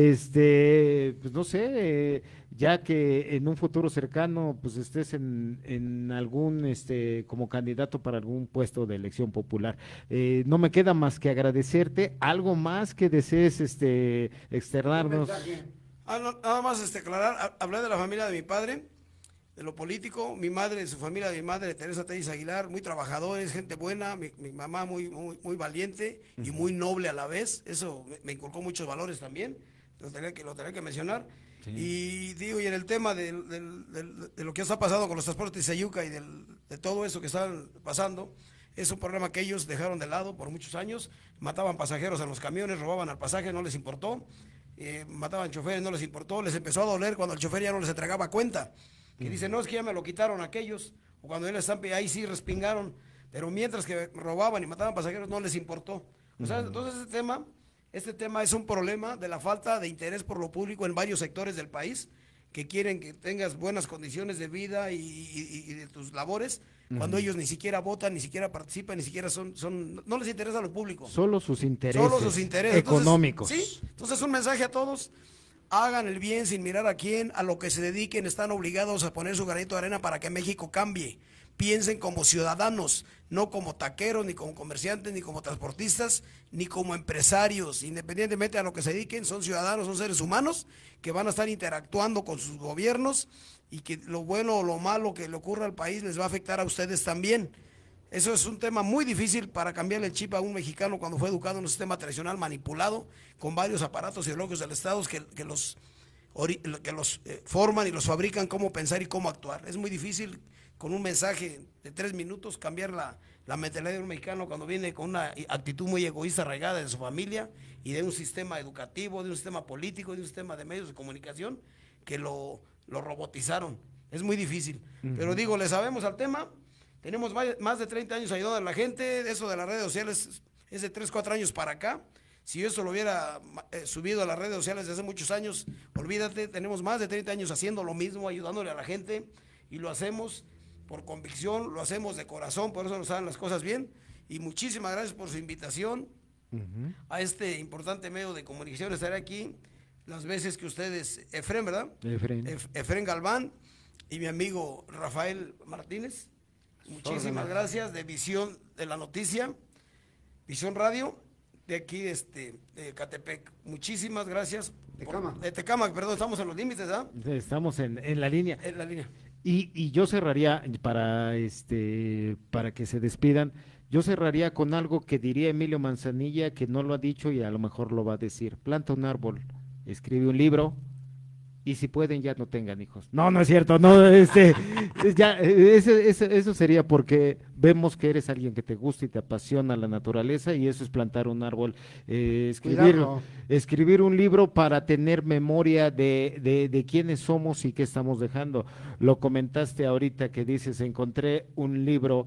E: pues no sé, ya que en un futuro cercano pues estés en algún como candidato para algún puesto de elección popular. No me queda más que agradecerte. ¿Algo más que desees externarnos?
C: Nada más aclarar, hablé de la familia de mi padre, de lo político, mi madre, de su familia de mi madre, Teresa Telles Aguilar, muy trabajadores, gente buena, mi mamá muy valiente y muy noble a la vez. Eso me inculcó muchos valores también, lo tenía que mencionar. Sí. Y digo, y en el tema de lo que está pasando con los transportes de Sayuca y de todo eso que están pasando, es un problema que ellos dejaron de lado por muchos años. Mataban pasajeros en los camiones, robaban al pasaje, no les importó, mataban choferes, no les importó. Les empezó a doler cuando el chofer ya no les entregaba cuenta, que dicen, no, es que ya me lo quitaron aquellos, o cuando él está ahí sí respingaron, pero mientras que robaban y mataban pasajeros no les importó. O sea, entonces este tema es un problema de la falta de interés por lo público en varios sectores del país que quieren que tengas buenas condiciones de vida y de tus labores, cuando ellos ni siquiera votan, ni siquiera participan, ni siquiera no les interesa lo público.
E: Solo sus intereses,
C: económicos.
E: Entonces,
C: sí, entonces un mensaje a todos: hagan el bien sin mirar a quién, a lo que se dediquen, están obligados a poner su granito de arena para que México cambie. Piensen como ciudadanos, no como taqueros, ni como comerciantes, ni como transportistas, ni como empresarios. Independientemente a lo que se dediquen, son ciudadanos, son seres humanos que van a estar interactuando con sus gobiernos, y que lo bueno o lo malo que le ocurra al país les va a afectar a ustedes también. Eso es un tema muy difícil para cambiarle el chip a un mexicano cuando fue educado en un sistema tradicional manipulado con varios aparatos ideológicos del Estado que los forman y los fabrican cómo pensar y cómo actuar. Es muy difícil con un mensaje de 3 minutos cambiar la mentalidad de un mexicano cuando viene con una actitud muy egoísta arraigada de su familia y de un sistema educativo, de un sistema político, de un sistema de medios de comunicación que lo robotizaron. Es muy difícil. Pero digo, le sabemos al tema. Tenemos más de 30 años ayudando a la gente. Eso de las redes sociales es de 3, 4 años para acá. Si yo eso lo hubiera subido a las redes sociales desde hace muchos años, olvídate, tenemos más de 30 años haciendo lo mismo, ayudándole a la gente, y lo hacemos por convicción, lo hacemos de corazón, por eso nos salen las cosas bien. Y muchísimas gracias por su invitación a este importante medio de comunicación. Estaré aquí las veces que ustedes, Efren, ¿verdad? Efren Galván y mi amigo Rafael Martínez. Muchísimas gracias, de Visión de la Noticia, Visión Radio, de aquí de Catepec. Muchísimas gracias. De Tecámac, perdón, estamos en los límites, ¿verdad?
E: Estamos en la línea.
C: En la línea.
E: Y yo cerraría, para que se despidan, yo cerraría con algo que diría Emilio Manzanilla, que no lo ha dicho y a lo mejor lo va a decir: planta un árbol, escribe un libro, y si pueden ya no tengan hijos. No, no es cierto, no, ya, eso sería porque vemos que eres alguien que te gusta y te apasiona la naturaleza, y eso es plantar un árbol. Escribir un libro para tener memoria de quiénes somos y qué estamos dejando. Lo comentaste ahorita, que dices: encontré un libro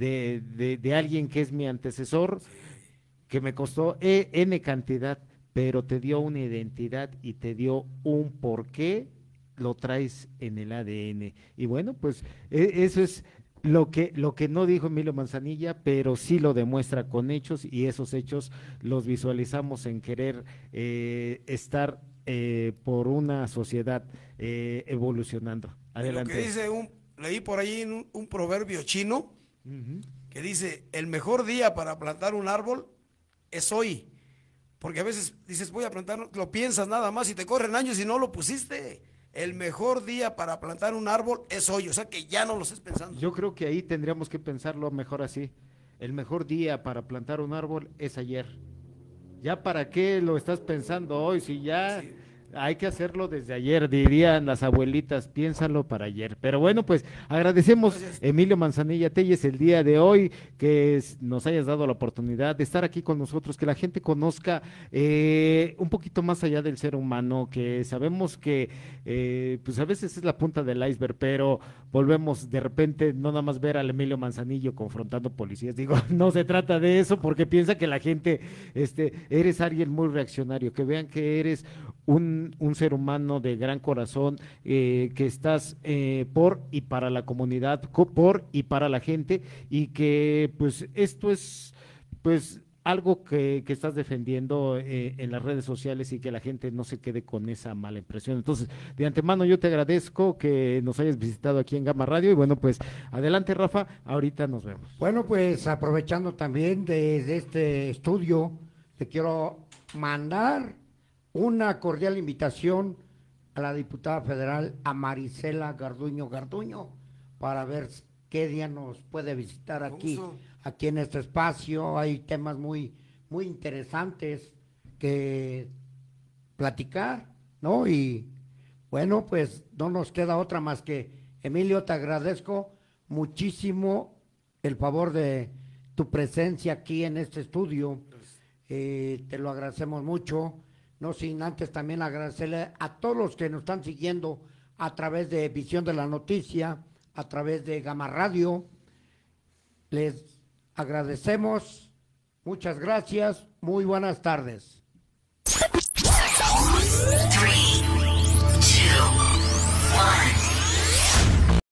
E: de alguien que es mi antecesor, que me costó N cantidad, pero te dio una identidad y te dio un porqué, lo traes en el ADN. Y bueno, pues eso es lo que no dijo Emilio Manzanilla, pero sí lo demuestra con hechos, y esos hechos los visualizamos en querer estar por una sociedad evolucionando. Adelante.
C: Lo que dice leí por ahí un proverbio chino que dice: el mejor día para plantar un árbol es hoy. Porque a veces dices, voy a plantar, lo piensas nada más y te corren años y no lo pusiste. El mejor día para plantar un árbol es hoy, o sea que ya no lo estés pensando.
E: Yo creo que ahí tendríamos que pensarlo mejor así. El mejor día para plantar un árbol es ayer. ¿Ya para qué lo estás pensando hoy? Si ya sí, hay que hacerlo desde ayer, dirían las abuelitas, piénsalo para ayer. Pero bueno, pues agradecemos, Emilio Manzanilla Telles, el día de hoy, que nos hayas dado la oportunidad de estar aquí con nosotros, que la gente conozca un poquito más allá del ser humano, que sabemos que pues a veces es la punta del iceberg, pero volvemos de repente no nada más ver al Emilio Manzanillo confrontando policías. Digo, no se trata de eso, porque piensa que la gente, eres alguien muy reaccionario, que vean que eres un ser humano de gran corazón, que estás por y para la comunidad, por y para la gente, y que pues esto es pues algo que estás defendiendo en las redes sociales, y que la gente no se quede con esa mala impresión. Entonces, de antemano yo te agradezco que nos hayas visitado aquí en Gama Radio, y bueno, pues adelante, Rafa, ahorita nos vemos.
D: Bueno, pues aprovechando también de este estudio, te quiero mandar una cordial invitación a la diputada federal, a Marisela Garduño, para ver qué día nos puede visitar aquí en este espacio. Hay temas muy interesantes que platicar, ¿no? Y bueno, pues no nos queda otra más que, Emilio, te agradezco muchísimo el favor de tu presencia aquí en este estudio, te lo agradecemos mucho. No sin antes también agradecerle a todos los que nos están siguiendo a través de Visión de la Noticia, a través de Gama Radio. Les agradecemos Muchas gracias, muy buenas tardes.
F: 3, 2,